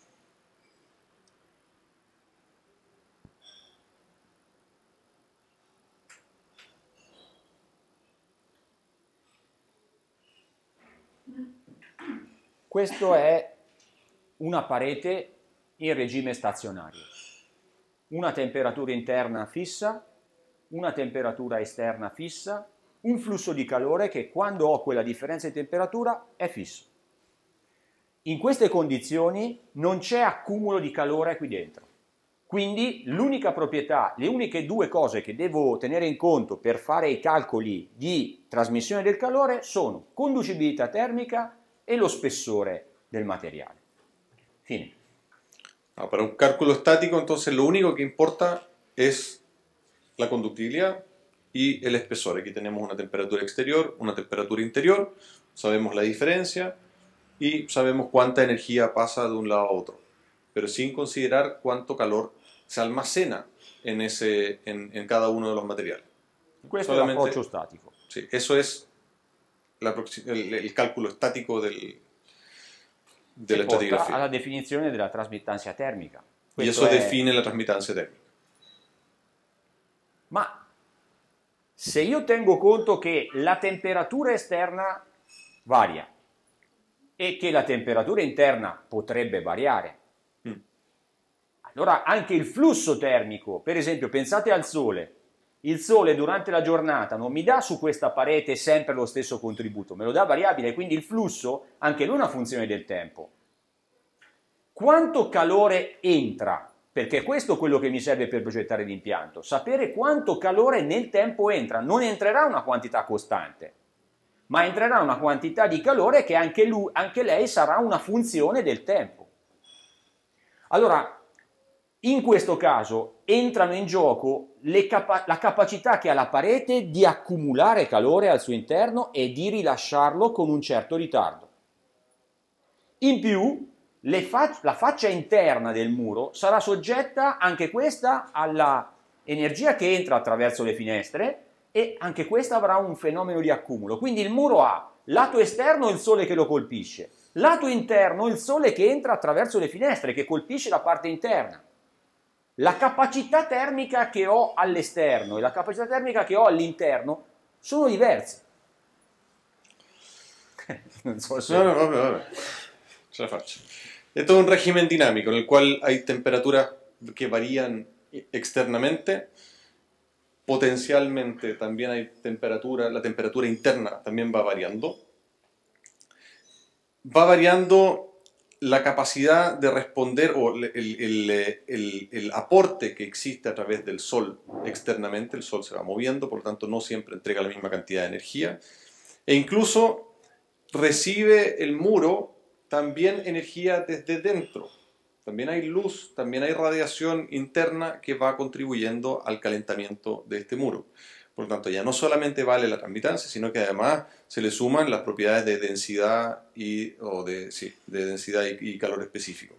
Questo è una parete in regime stazionario. Una temperatura interna fissa, una temperatura esterna fissa, un flusso di calore che quando ho quella differenza di temperatura è fisso. In queste condizioni non c'è accumulo di calore qui dentro. Quindi l'unica proprietà, le uniche due cose che devo tenere in conto per fare i calcoli di trasmissione del calore sono conducibilità termica e lo spessore del materiale. Fine. Para un cálculo estático, entonces lo único que importa es la conductividad y el espesor. Aquí tenemos una temperatura exterior, una temperatura interior, sabemos la diferencia y sabemos cuánta energía pasa de un lado a otro, pero sin considerar cuánto calor se almacena en cada uno de los materiales. Questo è l'approccio statico. Sí, eso es el cálculo estático della stratigrafia. Alla definizione della trasmittanza termica. Y eso define la trasmitancia térmica. Ma se io tengo conto che la temperatura esterna varia e che la temperatura interna potrebbe variare, allora anche il flusso termico, per esempio pensate al sole, il sole durante la giornata non mi dà su questa parete sempre lo stesso contributo, me lo dà variabile, quindi il flusso anche lui è una funzione del tempo. Quanto calore entra? Perché questo è quello che mi serve per progettare l'impianto, sapere quanto calore nel tempo entra. Non entrerà una quantità costante, ma entrerà una quantità di calore che anche lei sarà una funzione del tempo. Allora, in questo caso entrano in gioco la capacità che ha la parete di accumulare calore al suo interno e di rilasciarlo con un certo ritardo. In più, la faccia interna del muro sarà soggetta anche questa alla energia che entra attraverso le finestre e anche questa avrà un fenomeno di accumulo. Quindi il muro ha lato esterno il sole che lo colpisce, lato interno il sole che entra attraverso le finestre che colpisce la parte interna. La capacità termica che ho all'esterno e la capacità termica che ho all'interno sono diverse. Non so se... No, vabbè. Ce la faccio. Esto es un régimen dinámico en el cual hay temperaturas que varían externamente. Potencialmente también hay la temperatura interna también va variando. Va variando la capacidad de responder o el aporte que existe a través del sol externamente. El sol se va moviendo, por lo tanto no siempre entrega la misma cantidad de energía. E incluso recibe el muro también energía desde dentro. También hay luz, también hay radiación interna que va contribuyendo al calentamiento de este muro. Por lo tanto, ya no solamente vale la transmitancia, sino que además se le suman las propiedades de densidad y calor específico.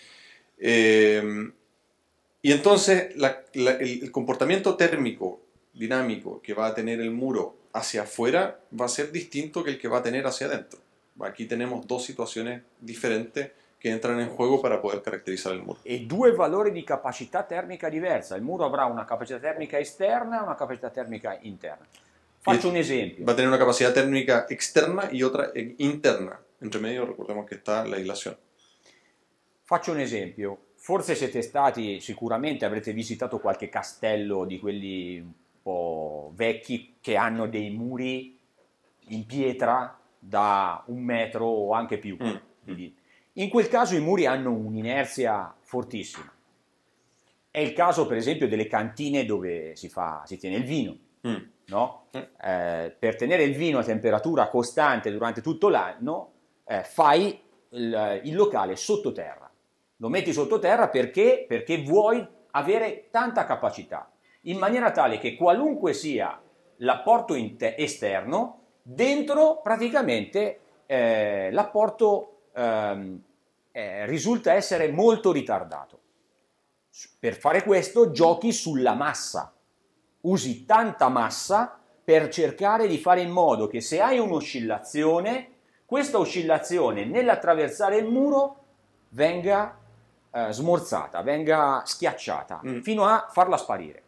Y entonces el comportamiento térmico dinámico que va a tener el muro hacia afuera va a ser distinto que el que va a tener hacia adentro. Aquí tenemos dos situaciones diferentes che entrano in juego para poter caratterizzare il muro. E due valori di capacità termica diversa. Il muro avrà una capacità termica esterna e una capacità termica interna. Faccio un esempio. Va a tener una capacidad térmica externa y otra interna. Entre medio recordemos que está la aislación. Faccio un esempio. Forse siete stati, sicuramente avrete visitato qualche castello di quelli un po' vecchi che hanno dei muri in pietra da 1 metro o anche più. In quel caso i muri hanno un'inerzia fortissima. È il caso per esempio delle cantine dove si tiene il vino. No? Per tenere il vino a temperatura costante durante tutto l'anno fai il locale sottoterra. Lo metti sottoterra perché vuoi avere tanta capacità, in maniera tale che qualunque sia l'apporto esterno, dentro praticamente l'apporto risulta essere molto ritardato. Per fare questo giochi sulla massa, usi tanta massa per cercare di fare in modo che se hai un'oscillazione, questa oscillazione nell'attraversare il muro venga smorzata, venga schiacciata, fino a farla sparire.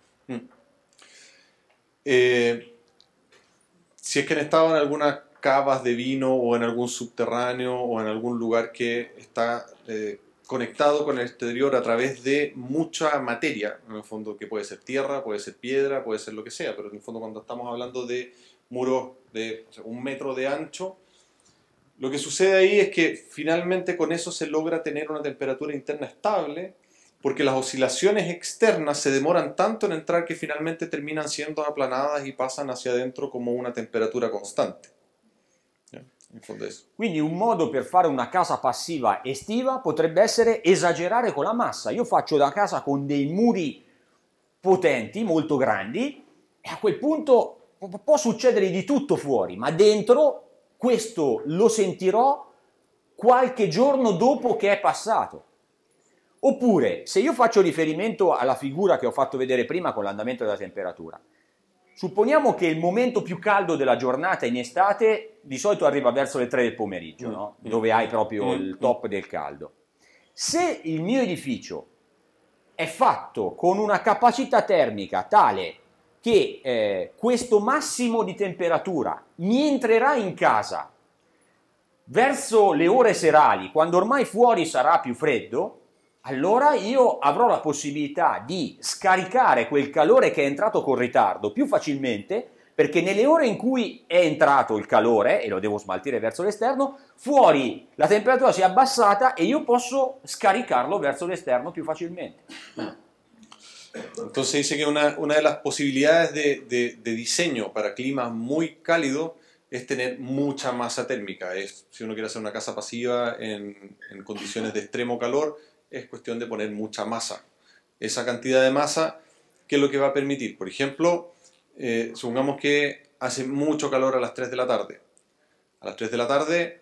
Si es que han estado en algunas cavas de vino o en algún subterráneo o en algún lugar que está conectado con el exterior a través de mucha materia, en el fondo que puede ser tierra, puede ser piedra, puede ser lo que sea, pero en el fondo cuando estamos hablando de muros de 1 metro de ancho, lo que sucede ahí es que finalmente con eso se logra tener una temperatura interna estable, porque las oscilaciones externas se demoran tanto en entrar que finalmente terminan siendo aplanadas y pasan hacia adentro como una temperatura constante. In fondo è eso. Quindi un modo per fare una casa passiva estiva potrebbe essere esagerare con la massa. Io faccio la casa con dei muri potenti, molto grandi, e a quel punto può succedere di tutto fuori, ma dentro questo lo sentirò qualche giorno dopo che è passato. Oppure, se io faccio riferimento alla figura che ho fatto vedere prima con l'andamento della temperatura, supponiamo che il momento più caldo della giornata in estate di solito arriva verso le 3 del pomeriggio, no? Dove hai proprio il top del caldo. Se il mio edificio è fatto con una capacità termica tale che questo massimo di temperatura mi entrerà in casa verso le ore serali, quando ormai fuori sarà più freddo, allora io avrò la possibilità di scaricare quel calore che è entrato con ritardo più facilmente, perché nelle ore in cui è entrato il calore, e lo devo smaltire verso l'esterno, fuori la temperatura si è abbassata e io posso scaricarlo verso l'esterno più facilmente. Entonces dice que una de las posibilidades de diseño para climas muy cálidos es tener mucha masa térmica. Si uno quiere hacer una casa pasiva en condiciones de extremo calor, es cuestión de poner mucha masa. Esa cantidad de masa, ¿qué es lo que va a permitir? Por ejemplo, supongamos que hace mucho calor a las 3 de la tarde. A las 3 de la tarde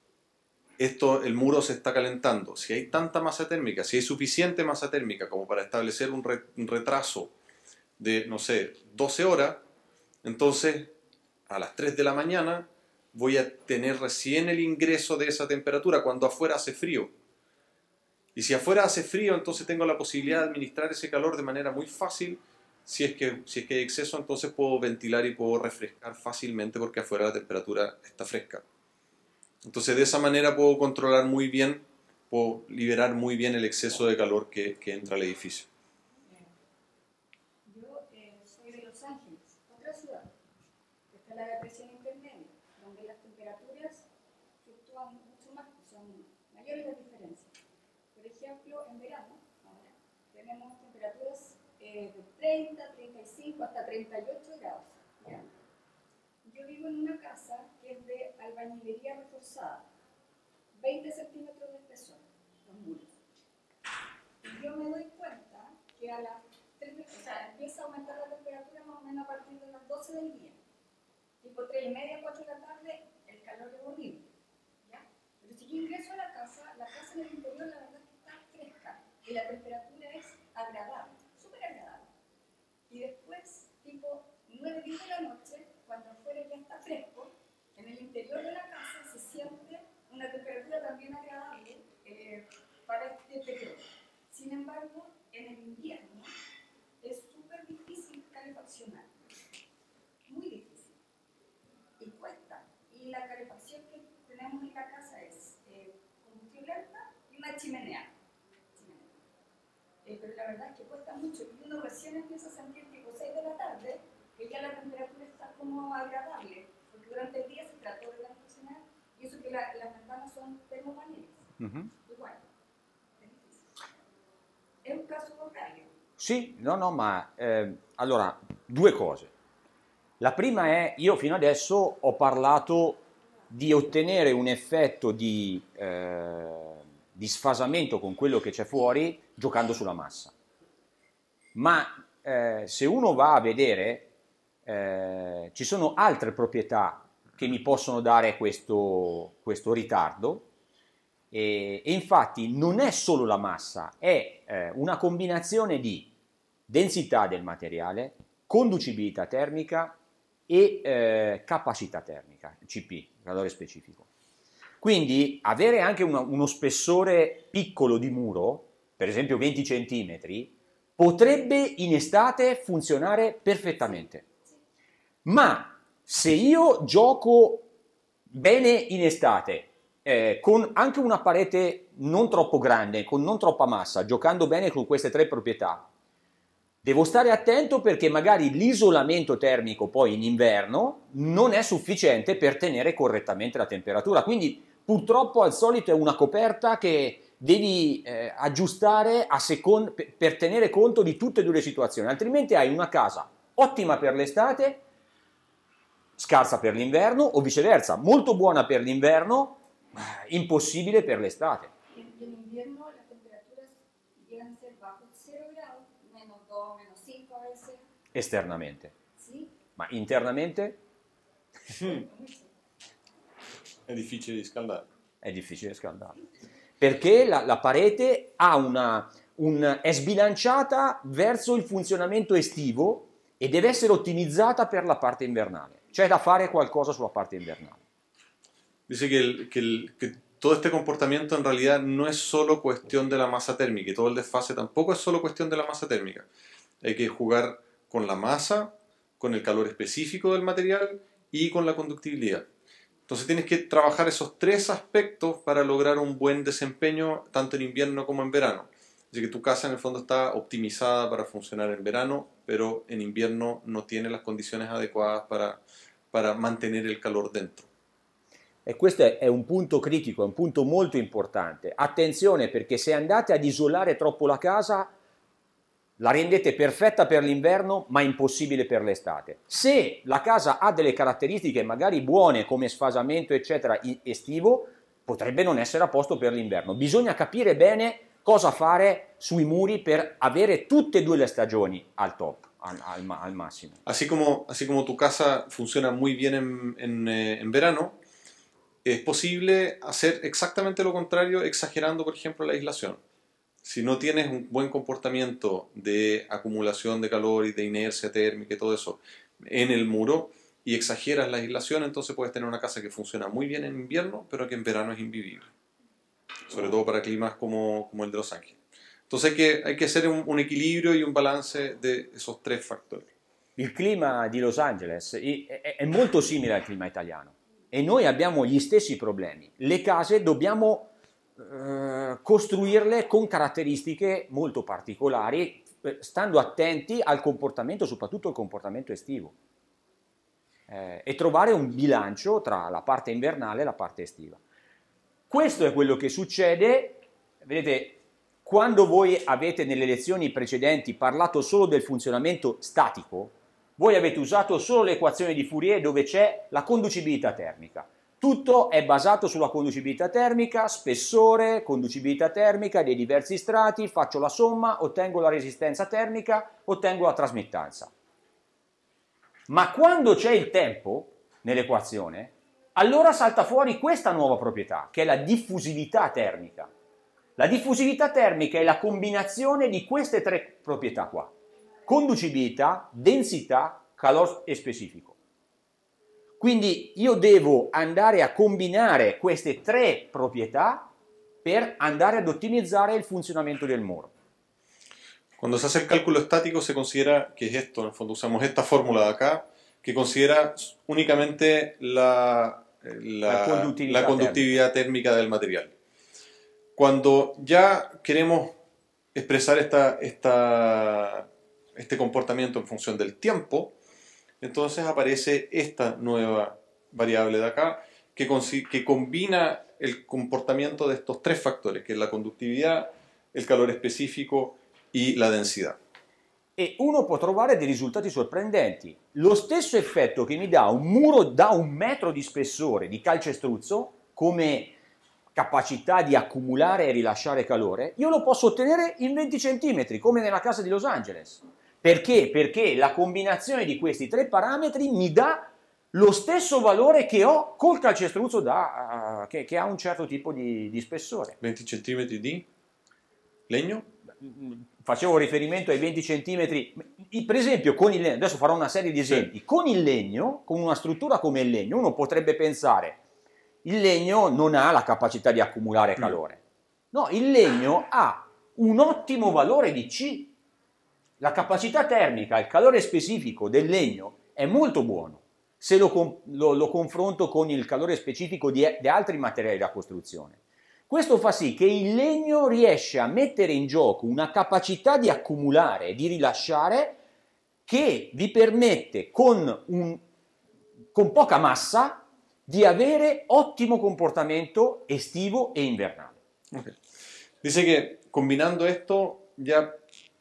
el muro se está calentando. Si hay tanta masa térmica, si hay suficiente masa térmica como para establecer un retraso de, no sé, 12 horas, entonces a las 3 de la mañana voy a tener recién el ingreso de esa temperatura cuando afuera hace frío. Y si afuera hace frío, entonces tengo la posibilidad de administrar ese calor de manera muy fácil. Si es que hay exceso, entonces puedo ventilar y puedo refrescar fácilmente porque afuera la temperatura está fresca. Entonces de esa manera puedo controlar muy bien, puedo liberar muy bien el exceso de calor que entra al edificio. Yo soy de Los Ángeles, otra ciudad, que está en la depresión intermedia, donde las temperaturas fluctúan mucho más, son mayores las diferencias. Por ejemplo, en verano, ahora, tenemos temperaturas de 30, 35 hasta 38 grados. ¿Ya? Yo vivo en una casa que es de albañilería reforzada, 20 centímetros de espesor, los muros. Y yo me doy cuenta que a las 3, empieza a aumentar la temperatura más o menos a partir de las 12 del día. Tipo 3 y media, 4 de la tarde, el calor es horrible. ¿Ya? Pero si yo ingreso a la casa en el interior la verdad es que está fresca y la temperatura es agradable, súper agradable. Y después, tipo 9, 10 de la noche, cuando afuera para este periodo. Sin embargo, en el invierno es súper difícil calefaccionar, muy difícil, y cuesta. Y la calefacción que tenemos en la casa es combustible alta y una chimenea. Pero la verdad es que cuesta mucho y uno recién empieza a sentir tipo 6 de la tarde que ya la temperatura está como agradable, porque durante el día se trató de calefaccionar y eso que las ventanas son termopaneles. Igual, è difficile. È un caso contrario. Sì, no, ma allora, due cose. La prima è, io fino adesso ho parlato di ottenere un effetto di sfasamento con quello che c'è fuori giocando sulla massa. Ma se uno va a vedere, ci sono altre proprietà che mi possono dare questo ritardo e infatti non è solo la massa, è una combinazione di densità del materiale, conducibilità termica e capacità termica, CP, calore specifico. Quindi avere anche uno spessore piccolo di muro, per esempio 20 cm, potrebbe in estate funzionare perfettamente. Ma se io gioco bene in estate, con anche una parete non troppo grande, con non troppa massa, giocando bene con queste tre proprietà, devo stare attento perché magari l'isolamento termico poi in inverno non è sufficiente per tenere correttamente la temperatura. Quindi purtroppo al solito è una coperta che devi aggiustare per tenere conto di tutte e due le situazioni, altrimenti hai una casa ottima per l'estate, scarsa per l'inverno, o viceversa, molto buona per l'inverno, impossibile per l'estate. En invierno las temperaturas llegan a ser bajo 0 grados, -2, -5 a veces. Esternamente. Sí. Ma internamente? È difficile di scaldare. È difficile scaldare. Perché la parete ha è sbilanciata verso il funzionamento estivo e deve essere ottimizzata per la parte invernale. C'è da fare qualcosa sulla parte invernale. Dice que todo este comportamiento en realidad no es solo cuestión de la masa térmica y todo el desfase tampoco es solo cuestión de la masa térmica. Hay que jugar con la masa, con el calor específico del material y con la conductibilidad. Entonces tienes que trabajar esos tres aspectos para lograr un buen desempeño tanto en invierno como en verano. Así que tu casa en el fondo está optimizada para funcionar en verano, pero en invierno no tiene las condiciones adecuadas para mantener el calor dentro. E questo è un punto critico, è un punto molto importante. Attenzione, perché se andate ad isolare troppo la casa, la rendete perfetta per l'inverno, ma impossibile per l'estate. Se la casa ha delle caratteristiche magari buone, come sfasamento, eccetera, estivo, potrebbe non essere a posto per l'inverno. Bisogna capire bene cosa fare sui muri per avere tutte e due le stagioni al top, al massimo. Así como tu casa funciona muy bien en verano, es posible hacer exactamente lo contrario exagerando, por ejemplo, la aislación. Si no tienes un buen comportamiento de acumulación de calor y de inercia térmica y todo eso en el muro y exageras la aislación, entonces puedes tener una casa que funciona muy bien en invierno, pero que en verano es invivible. Sobre todo para climas como el de Los Ángeles. Entonces hay que hacer un equilibrio y un balance de esos tres factores. Il clima di Los Angeles è molto simile al clima italiano e noi abbiamo gli stessi problemi. Le case dobbiamo costruirle con caratteristiche molto particolari, stando attenti al comportamento, soprattutto al comportamento estivo, e trovare un bilancio tra la parte invernale e la parte estiva. Questo è quello che succede, vedete, quando voi avete nelle lezioni precedenti parlato solo del funzionamento statico, voi avete usato solo l'equazione di Fourier dove c'è la conducibilità termica. Tutto è basato sulla conducibilità termica, spessore, conducibilità termica dei diversi strati, faccio la somma, ottengo la resistenza termica, ottengo la trasmittanza. Ma quando c'è il tempo nell'equazione, allora salta fuori questa nuova proprietà, che è la diffusività termica. La diffusività termica è la combinazione di queste tre proprietà qua: conducibilità, densità, calore specifico. Quindi io devo andare a combinare queste tre proprietà per andare ad ottimizzare il funzionamento del muro. Cuando se hace el cálculo estático se considera que es esto, en el fondo usamos esta fórmula de acá, que considera únicamente la conductividad térmica del material. Cuando ya queremos expresar este comportamiento en función del tiempo, entonces aparece esta nueva variable de acá que combina el comportamiento de estos tres factores, que es la conductividad, el calor específico y la densidad. E uno può trovare dei risultati sorprendenti. Lo stesso effetto che mi dà un muro da 1 metro di spessore di calcestruzzo come capacità di accumulare e rilasciare calore, io lo posso ottenere in 20 cm, come nella casa di Los Angeles. Perché? Perché la combinazione di questi 3 parametri mi dà lo stesso valore che ho col calcestruzzo che ha un certo tipo di spessore. 20 cm di legno? Facevo riferimento ai 20 cm, per esempio con il legno, adesso farò una serie di esempi, sì. Con il legno, con una struttura come il legno, uno potrebbe pensare, il legno non ha la capacità di accumulare calore. No, il legno ha un ottimo valore di C. La capacità termica, il calore specifico del legno è molto buono se lo confronto con il calore specifico di altri materiali da costruzione. Questo fa sì che il legno riesce a mettere in gioco una capacità di accumulare e di rilasciare che vi permette con poca massa di avere ottimo comportamento estivo e invernale. Okay. Dice que combinando esto ya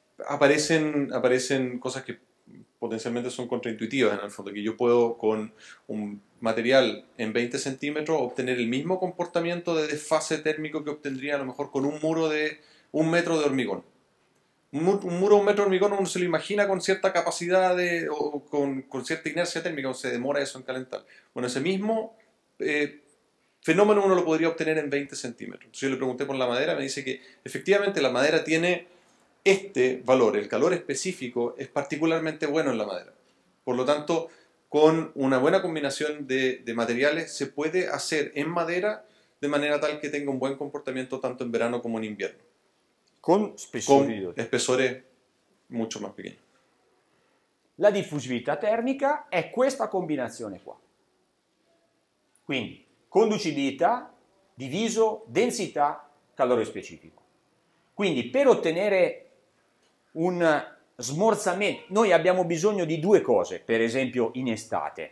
aparecen cosas que potencialmente son contraintuitivas en el fondo, que yo puedo con un material en 20 centímetros obtener el mismo comportamiento de desfase térmico que obtendría a lo mejor con un muro de 1 metro de hormigón. Un muro de 1 metro de hormigón uno se lo imagina con cierta capacidad o con cierta inercia térmica, o se demora eso en calentar. Bueno, ese mismo fenómeno uno lo podría obtener en 20 centímetros. Entonces yo le pregunté por la madera, me dice que efectivamente la madera tiene este valor, el calor específico, es particularmente bueno en la madera. Por lo tanto, con una buena combinación de materiales se puede hacer en madera de manera tal que tenga un buen comportamiento tanto en verano como en invierno. Con espessores mucho más pequeños. La diffusività termica è questa combinazione qua. Quindi conducibilità diviso densità, calore specifico. Quindi per ottenere un smorzamento, noi abbiamo bisogno di 2 cose, per esempio in estate.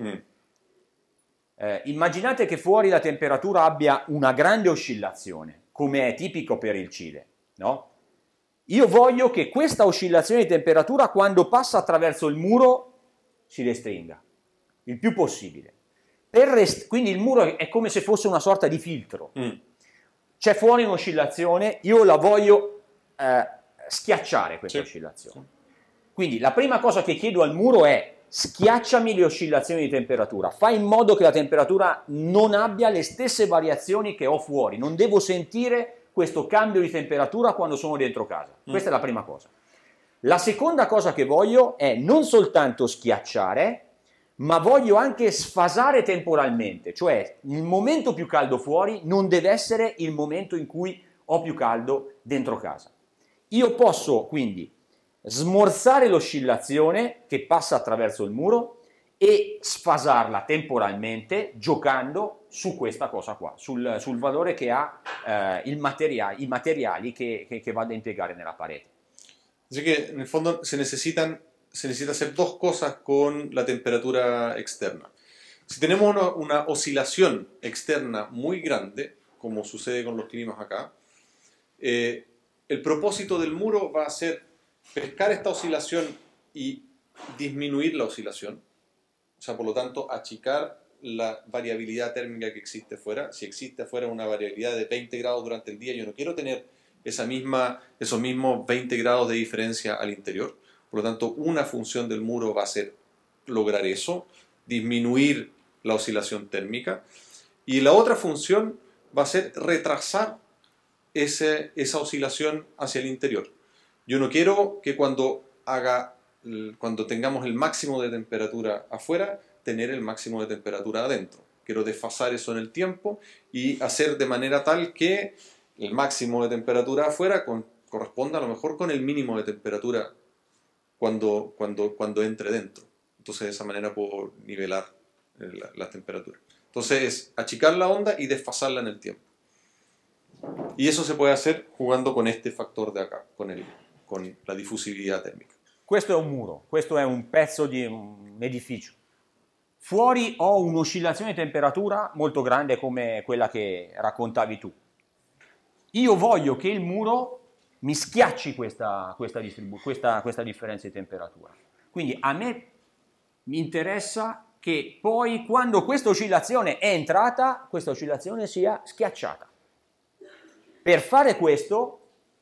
Immaginate che fuori la temperatura abbia una grande oscillazione, come è tipico per il Cile, no? Io voglio che questa oscillazione di temperatura, quando passa attraverso il muro, si restringa il più possibile. Quindi il muro è come se fosse una sorta di filtro. C'è fuori un'oscillazione, io la voglio schiacciare questa oscillazione. Quindi la prima cosa che chiedo al muro è: schiacciami le oscillazioni di temperatura, fai in modo che la temperatura non abbia le stesse variazioni che ho fuori, non devo sentire questo cambio di temperatura quando sono dentro casa. Questa è la prima cosa. La seconda cosa che voglio è non soltanto schiacciare, ma voglio anche sfasare temporalmente, cioè il momento più caldo fuori non deve essere il momento in cui ho più caldo dentro casa. Io posso quindi smorzare l'oscillazione che passa attraverso il muro e sfasarla temporalmente giocando su questa cosa qua, sul valore che ha i materiali che vado a impiegare nella parete. Así que en el fondo se necesita hacer 2 cosas con la temperatura externa. Si tenemos una oscilación externa muy grande, como sucede con los climas acá, el propósito del muro va a ser pescar esta oscilación y disminuir la oscilación. O sea, por lo tanto, achicar la variabilidad térmica que existe afuera. Si existe afuera una variabilidad de 20 grados durante el día, yo no quiero tener esos mismos 20 grados de diferencia al interior. Por lo tanto, una función del muro va a ser lograr eso, disminuir la oscilación térmica. Y la otra función va a ser retrasar esa oscilación hacia el interior. Yo no quiero que cuando tengamos el máximo de temperatura afuera, tener el máximo de temperatura adentro. Quiero desfasar eso en el tiempo y hacer de manera tal que el máximo de temperatura afuera corresponda a lo mejor con el mínimo de temperatura cuando entre dentro. Entonces de esa manera puedo nivelar la temperatura. Entonces es achicar la onda y desfasarla en el tiempo. Y eso se puede hacer jugando con este factor de acá, con la diffusività termica. Questo è un muro, questo è un pezzo di un edificio. Fuori ho un'oscillazione di temperatura molto grande come quella che raccontavi tu. Io voglio che il muro mi schiacci questa differenza di temperatura. Quindi a me mi interessa che poi quando questa oscillazione è entrata, questa oscillazione sia schiacciata. Per fare questo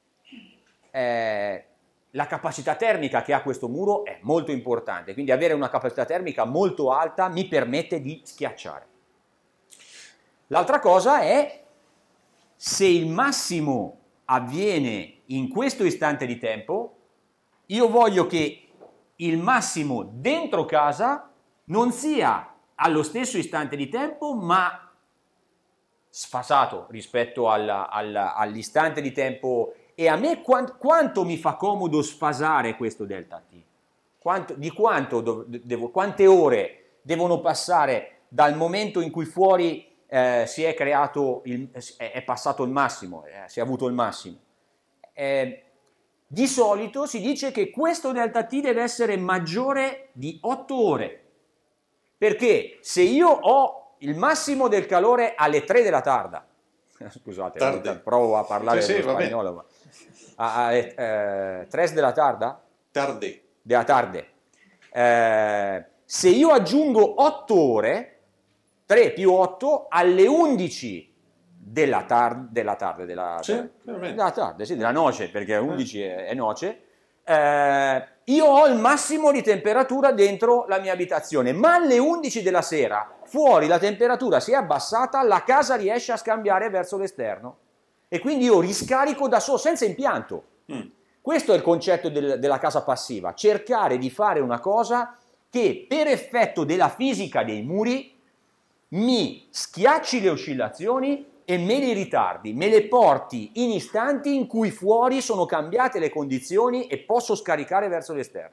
la capacità termica che ha questo muro è molto importante, quindi avere una capacità termica molto alta mi permette di schiacciare. L'altra cosa è se il massimo avviene in questo istante di tempo, io voglio che il massimo dentro casa non sia allo stesso istante di tempo, ma sfasato rispetto all'istante di tempo. E a me quanto mi fa comodo sfasare questo delta T? Quante ore devono passare dal momento in cui fuori si è creato, è passato il massimo, si è avuto il massimo? Di solito si dice che questo delta T deve essere maggiore di 8 ore, perché se io ho il massimo del calore alle 3 della tarda, scusate, provo a parlare spagnolo, ma tres de la tarda? Tarde. Della tarde. Se io aggiungo 8 ore, 3 più 8, alle 11 della tarde, della noce, perché 11 è noce, io ho il massimo di temperatura dentro la mia abitazione, ma alle 11 della sera fuori la temperatura si è abbassata, la casa riesce a scambiare verso l'esterno e quindi io riscarico da solo, senza impianto. Questo è il concetto della casa passiva, cercare di fare una cosa che per effetto della fisica dei muri mi schiacci le oscillazioni e me le ritardi, me le porti in istanti in cui fuori sono cambiate le condizioni e posso scaricare verso l'esterno.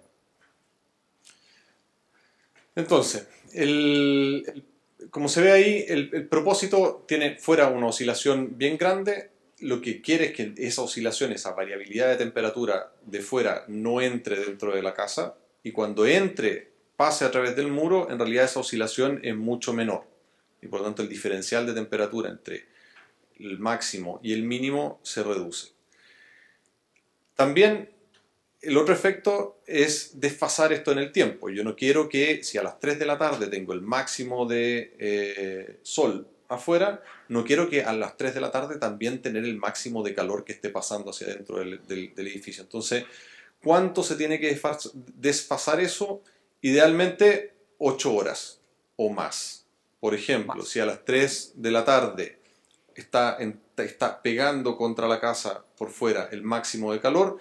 Entonces, como se ve ahí, el propósito tiene fuera una oscilación bien grande. Lo que quiere es que esa oscilación, esa variabilidad de temperatura de fuera no entre dentro de la casa, y cuando entre, pase a través del muro, en realidad esa oscilación es mucho menor. Y por lo tanto el diferencial de temperatura entre el máximo y el mínimo se reduce. También el otro efecto es desfasar esto en el tiempo. Yo no quiero que si a las 3 de la tarde tengo el máximo de sol afuera, no quiero que a las 3 de la tarde también tener el máximo de calor que esté pasando hacia dentro del edificio. Entonces, ¿cuánto se tiene que desfasar eso? Idealmente 8 horas o más. Por ejemplo, si a las 3 de la tarde está pegando contra la casa por fuera el máximo de calor,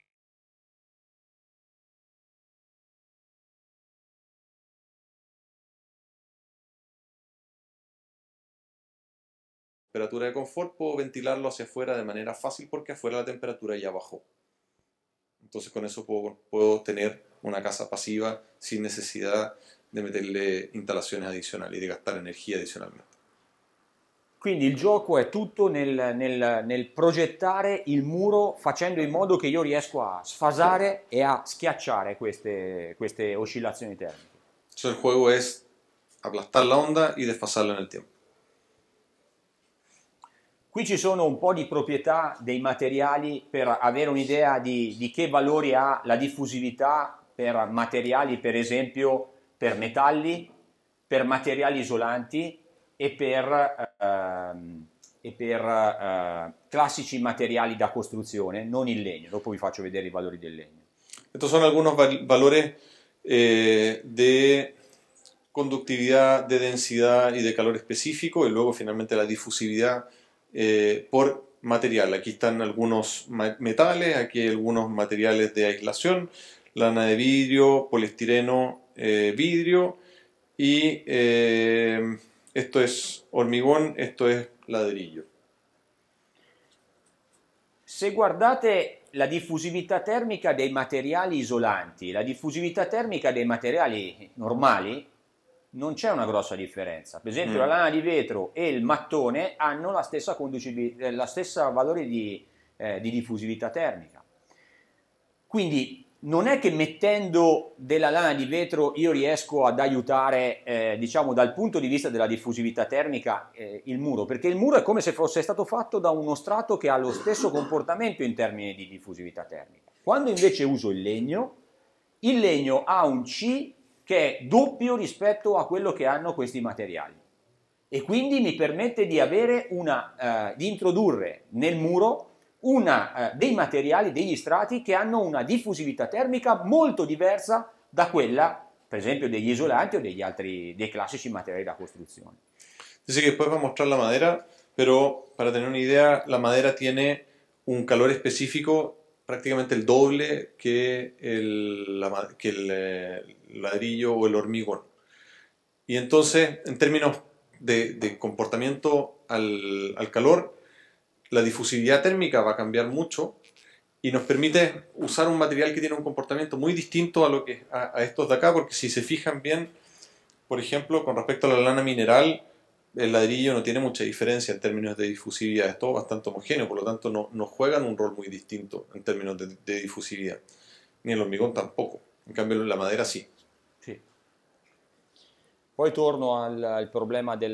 temperatura de confort, puedo ventilarlo hacia afuera de manera fácil porque afuera la temperatura ya bajó. Entonces con eso puedo tener una casa pasiva sin necesidad de meterle instalaciones adicionali, di gastar energia adicionalmente. Quindi il gioco è tutto nel progettare il muro facendo in modo che io riesco a sfasare e a schiacciare queste oscillazioni termiche. Entonces el juego es aplastar la onda y desfasarla en el tiempo. Qui ci sono un po' di proprietà dei materiali per avere un'idea di che valori ha la diffusività per materiali, per esempio per metalli, per materiali isolanti e per classici materiali da costruzione, non il legno. Dopo vi faccio vedere i valori del legno. Estos son algunos valores de conductividad, de densidad y de calor específico, y luego finalmente la difusividad por material. Aquí están algunos metales, aquí hay algunos materiales de aislación, lana de vidrio, poliestireno, vidrio, y esto es hormigón, esto es ladrillo. Se guardate la diffusività termica dei materiali isolanti, la diffusività termica dei materiali normali, non c'è una grossa differenza. Per esempio la lana di vetro e il mattone hanno la stessa valore di diffusività termica. Quindi non è che mettendo della lana di vetro io riesco ad aiutare, diciamo, dal punto di vista della diffusività termica il muro, perché il muro è come se fosse stato fatto da uno strato che ha lo stesso comportamento in termini di diffusività termica. Quando invece uso il legno ha un C che è doppio rispetto a quello che hanno questi materiali e quindi mi permette di avere di introdurre nel muro dei materiali, degli strati che hanno una diffusività termica molto diversa da quella, per esempio, degli isolanti o dei classici materiali da construcción. Dice que después va a mostrar la madera, pero para tener una idea, la madera tiene un calor específico prácticamente el doble que el ladrillo o el hormigón. Y entonces, en términos de comportamiento al calor, la difusividad térmica va a cambiar mucho y nos permite usar un material que tiene un comportamiento muy distinto a estos de acá, porque si se fijan bien, por ejemplo, con respecto a la lana mineral, el ladrillo no tiene mucha diferencia en términos de difusividad, es todo bastante homogéneo, por lo tanto no juegan un rol muy distinto en términos de difusividad, ni el hormigón tampoco, en cambio la madera sí. Sì. Poi torno al problema del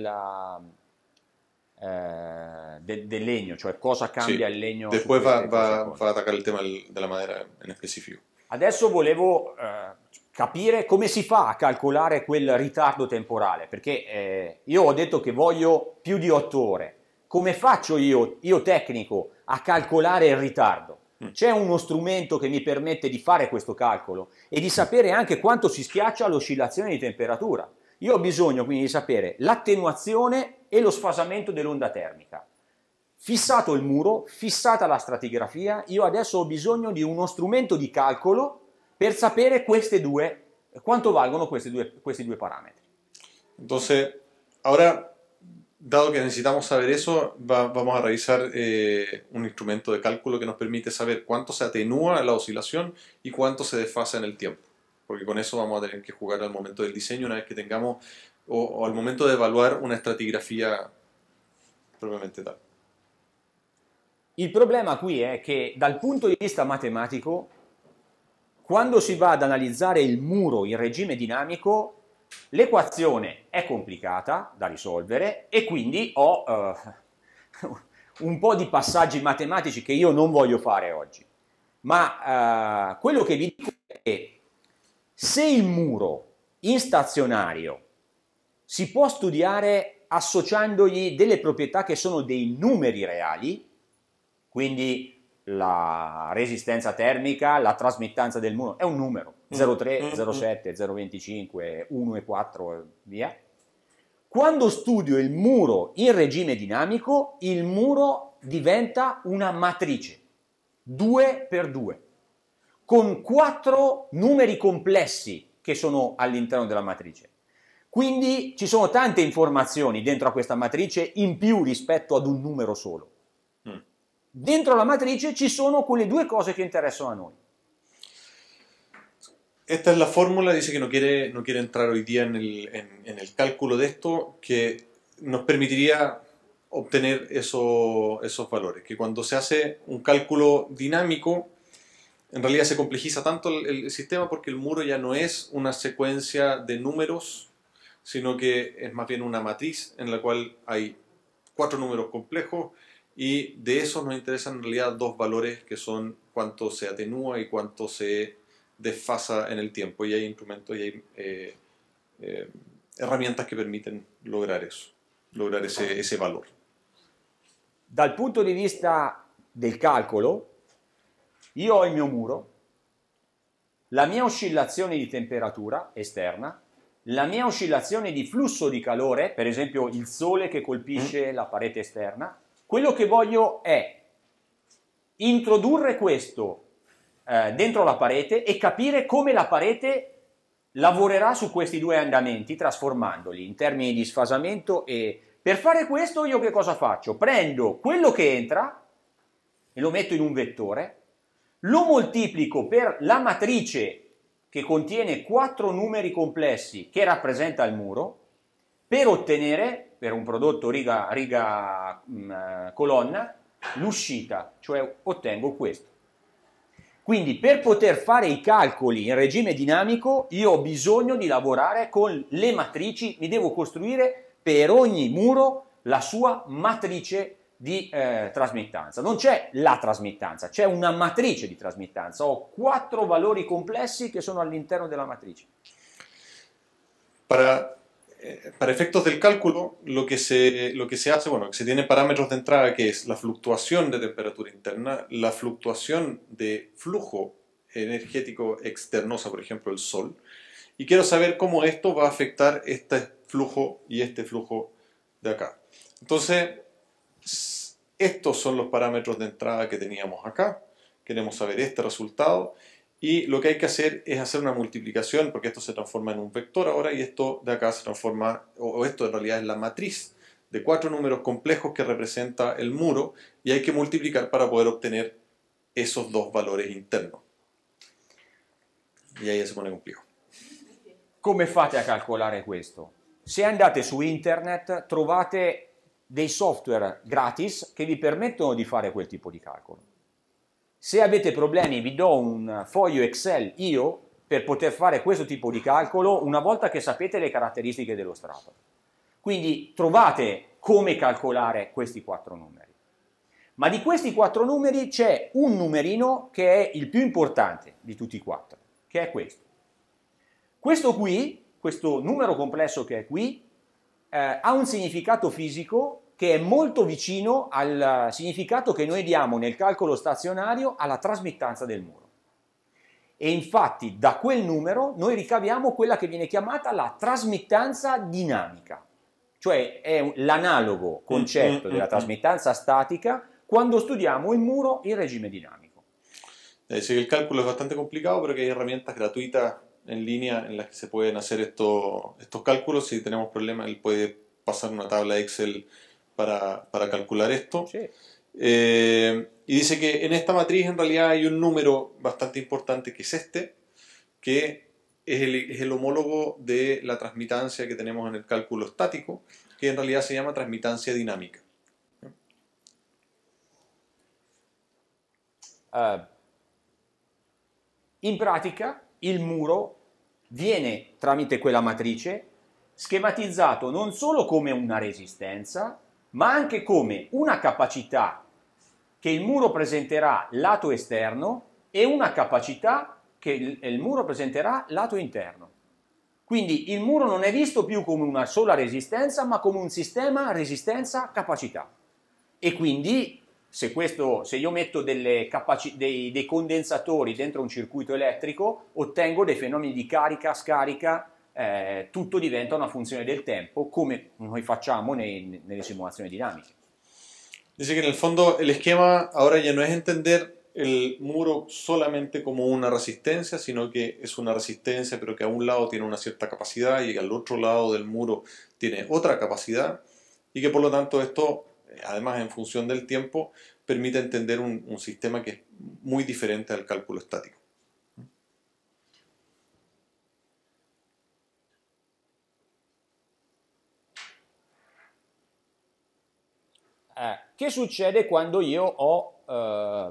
legno, cioè cosa cambia il legno. Después va a atacar el tema de la madera en específico. Adesso volevo capire come si fa a calcolare quel ritardo temporale, perché io ho detto che voglio più di 8 ore. Come faccio io tecnico, a calcolare il ritardo? C'è uno strumento che mi permette di fare questo calcolo e di sapere anche quanto si schiaccia l'oscillazione di temperatura. Io ho bisogno quindi di sapere l'attenuazione e lo sfasamento dell'onda termica. Fissato il muro, fissata la stratigrafia, io adesso ho bisogno di uno strumento di calcolo per sapere quanto valgono questi due parametri. Entonces, ahora, dado que necesitamos saber eso, vamos a revisar un instrumento de cálculo que nos permite saber cuánto se atenúa la oscilación y cuánto se desfasa en el tiempo. Porque con eso vamos a tener que jugar al momento del diseño, una vez que tengamos, o al momento de evaluar una estratigrafía propiamente tal. Il problema qui è che dal punto di vista matematico, quando si va ad analizzare il muro in regime dinamico, l'equazione è complicata da risolvere e quindi ho un po' di passaggi matematici che io non voglio fare oggi. Ma quello che vi dico è che se il muro in stazionario si può studiare associandogli delle proprietà che sono dei numeri reali, quindi la resistenza termica, la trasmittanza del muro, è un numero, 0,3, 0,7, 0,25, 1,4 e via. Quando studio il muro in regime dinamico, il muro diventa una matrice, 2x2, con 4 numeri complessi che sono all'interno della matrice. Quindi ci sono tante informazioni dentro a questa matrice in più rispetto ad un numero solo. Dentro la matrice ci sono quelle due cose che interessano a noi. Esta es la fórmula, dice que no quiere entrar hoy día en el cálculo de esto, que nos permitiría obtener esos valores. Que cuando se hace un cálculo dinámico, en realidad se complejiza tanto el sistema porque el muro ya no es una secuencia de números, sino que es más bien una matriz en la cual hay 4 números complejos y de esos nos interesan en realidad 2 valores que son cuánto se atenúa y cuánto se desfasa en el tiempo, y hay instrumentos y hay herramientas que permiten lograr eso, lograr ese valor. Dal punto di vista del calcolo, io ho il mio muro, la mia oscillazione di temperatura esterna, la mia oscillazione di flusso di calore, per esempio il sole che colpisce la parete esterna. Quello che voglio è introdurre questo dentro la parete e capire come la parete lavorerà su questi due andamenti, trasformandoli in termini di sfasamento. E per fare questo io che cosa faccio? Prendo quello che entra e lo metto in un vettore, lo moltiplico per la matrice che contiene 4 numeri complessi che rappresenta il muro, per ottenere, per un prodotto riga-colonna, l'uscita, cioè ottengo questo. Quindi per poter fare i calcoli in regime dinamico io ho bisogno di lavorare con le matrici, mi devo costruire per ogni muro la sua matrice di trasmittanza. Non c'è la trasmittanza, c'è una matrice di trasmittanza. Ho 4 valori complessi que sono all'interno della matrice. Para efectos del cálculo, lo que se hace, bueno, que se tiene parámetros de entrada, que es la fluctuación de temperatura interna, la fluctuación de flujo energético externo, o sea, por ejemplo, el sol, y quiero saber cómo esto va a afectar este flujo y este flujo de acá. Entonces, estos son los parámetros de entrada que teníamos acá. Queremos saber este resultado. Y lo que hay que hacer es hacer una multiplicación, porque esto se transforma en un vector ahora, y esto de acá se transforma, o esto en realidad es la matriz de 4 números complejos que representa el muro, y hay que multiplicar para poder obtener esos 2 valores internos. E ahí se pone complejo. Come fate a calcolare questo? Se andate su internet trovate dei software gratis che vi permettono di fare quel tipo di calcolo. Se avete problemi vi do un foglio Excel io per poter fare questo tipo di calcolo una volta che sapete le caratteristiche dello strato. Quindi trovate come calcolare questi 4 numeri. Ma di questi 4 numeri c'è un numerino che è il più importante di tutti i 4, che è questo. Questo qui, questo numero complesso che è qui, ha un significato fisico che è molto vicino al significato che noi diamo nel calcolo stazionario alla trasmittanza del muro. E infatti da quel numero noi ricaviamo quella che viene chiamata la trasmittanza dinamica, cioè è l'analogo concetto della trasmittanza statica quando studiamo il muro in regime dinamico. Dice que el cálculo es bastante complicado, pero que hay herramientas gratuitas en línea en las que se pueden hacer estos cálculos. Si tenemos problemas, él puede pasar una tabla Excel para calcular esto. Sí. Y dice que en esta matriz en realidad hay un número bastante importante que es este, que es el homólogo de la transmitancia que tenemos en el cálculo estático, que en realidad se llama transmitancia dinámica. In pratica il muro viene tramite quella matrice schematizzato non solo come una resistenza, ma anche come una capacità che il muro presenterà lato esterno e una capacità che il muro presenterà lato interno. Quindi il muro non è visto più come una sola resistenza, ma come un sistema resistenza-capacità. E quindi se io metto dei condensatori dentro un circuito elettrico, ottengo dei fenomeni di carica-scarica, tutto diventa una funzione del tempo, come noi facciamo nelle simulazioni dinamiche. Dice que en el fondo el esquema ahora ya no es entender el muro solamente como una resistencia, sino que es una resistencia pero que a un lado tiene una cierta capacidad y al otro lado del muro tiene otra capacidad, y que por lo tanto esto, además en función del tiempo, permite entender un sistema que es muy diferente al cálculo estático. Che succede quando io ho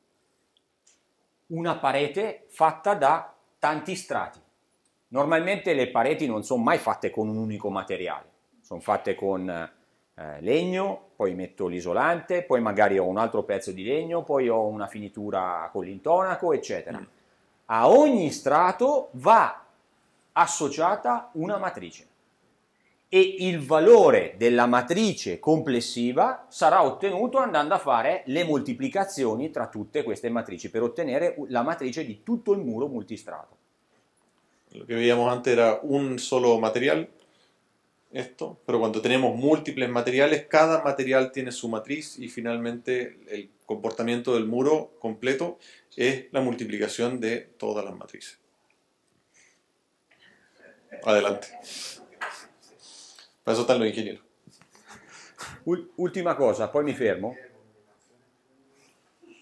una parete fatta da tanti strati? Normalmente le pareti non sono mai fatte con un unico materiale, sono fatte con legno, poi metto l'isolante, poi magari ho un altro pezzo di legno, poi ho una finitura con l'intonaco, eccetera. A ogni strato va associata una matrice e il valore della matrice complessiva sarà ottenuto andando a fare le moltiplicazioni tra tutte queste matrici per ottenere la matrice di tutto il muro multistrato. Lo que veíamos antes era un solo material, esto, pero cuando tenemos múltiples materiales, cada material tiene su matriz y finalmente el comportamiento del muro completo es la multiplicación de todas las matrices. Adelante. Para eso están los ingenieros. Ultima cosa, poi mi fermo.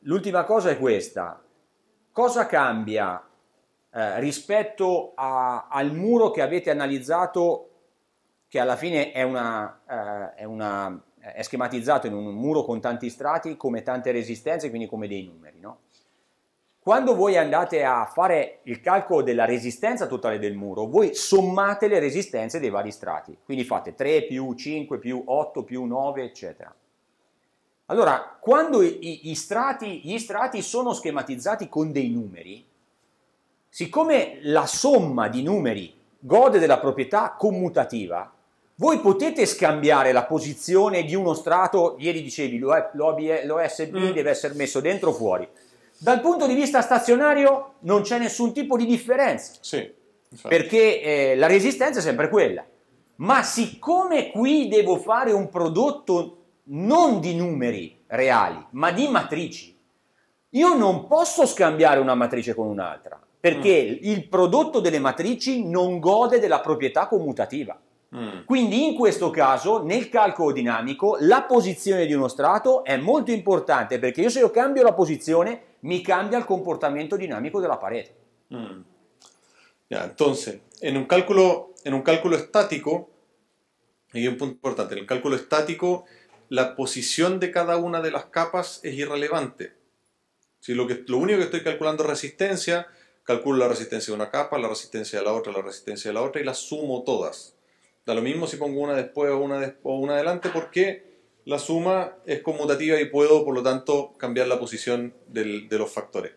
l'ultima cosa è questa. Cosa cambia rispetto al muro che avete analizzato, che alla fine è schematizzato in un muro con tanti strati, come tante resistenze, quindi come dei numeri, no? Quando voi andate a fare il calcolo della resistenza totale del muro, voi sommate le resistenze dei vari strati, quindi fate 3 più 5 più 8 più 9, eccetera. Allora, quando gli strati sono schematizzati con dei numeri, siccome la somma di numeri gode della proprietà commutativa, voi potete scambiare la posizione di uno strato, ieri dicevi l'OSB deve essere messo dentro o fuori. Dal punto di vista stazionario non c'è nessun tipo di differenza, Sì, perché la resistenza è sempre quella. Ma siccome qui devo fare un prodotto non di numeri reali, ma di matrici, io non posso scambiare una matrice con un'altra, perché il prodotto delle matrici non gode della proprietà commutativa. Quindi in questo caso, nel calcolo dinamico, la posizione di uno strato è molto importante, perché se io cambio la posizione, mi cambia il comportamento dinamico della parete. Ya, entonces, en un cálculo estático, y un punto importante, en el cálculo estático, la posición de cada una de las capas es irrelevante. Si lo único que estoy calculando es resistencia, calculo la resistencia de una capa, la resistencia de la otra y las sumo todas. Da lo mismo si pongo una después o una adelante, porque la suma es conmutativa y puedo, por lo tanto, cambiar la posición de los factores.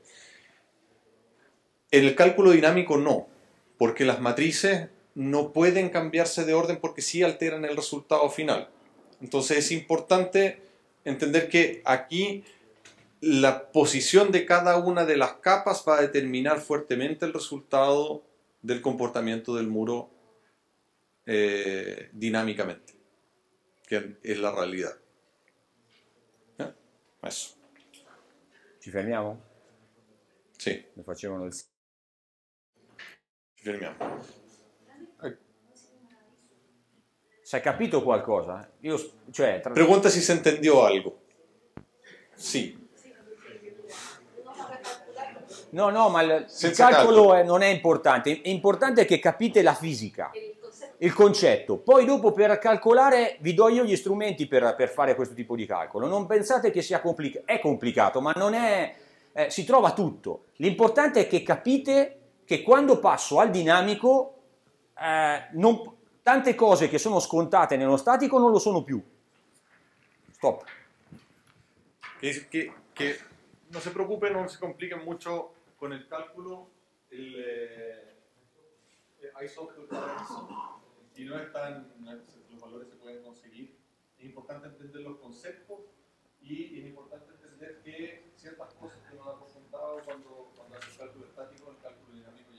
En el cálculo dinámico no, porque las matrices no pueden cambiarse de orden porque sí alteran el resultado final. Entonces es importante entender que aquí la posición de cada una de las capas va a determinar fuertemente el resultado del comportamiento del muro dinámicamente, che è la realtà. Adesso. Ci fermiamo? Sì. Mi facevano il... Ci fermiamo. Si è capito qualcosa? Pregunta si se entendió algo. Sì. No, ma il calcolo non è importante. È importante che capite la fisica, il concetto. Poi dopo per calcolare vi do io gli strumenti per fare questo tipo di calcolo. Non pensate che sia complicato. È complicato, ma non è... si trova tutto. L'importante è che capite che quando passo al dinamico tante cose che sono scontate nello statico non lo sono più. Stop. Que no se preocupen, no se compliquen mucho con el cálculo. Hay software para eso y no es tan, los valores se pueden conseguir. Es importante entender los conceptos y es importante entender que ciertas cosas que no han presentado cuando hace el cálculo estático, el cálculo dinámico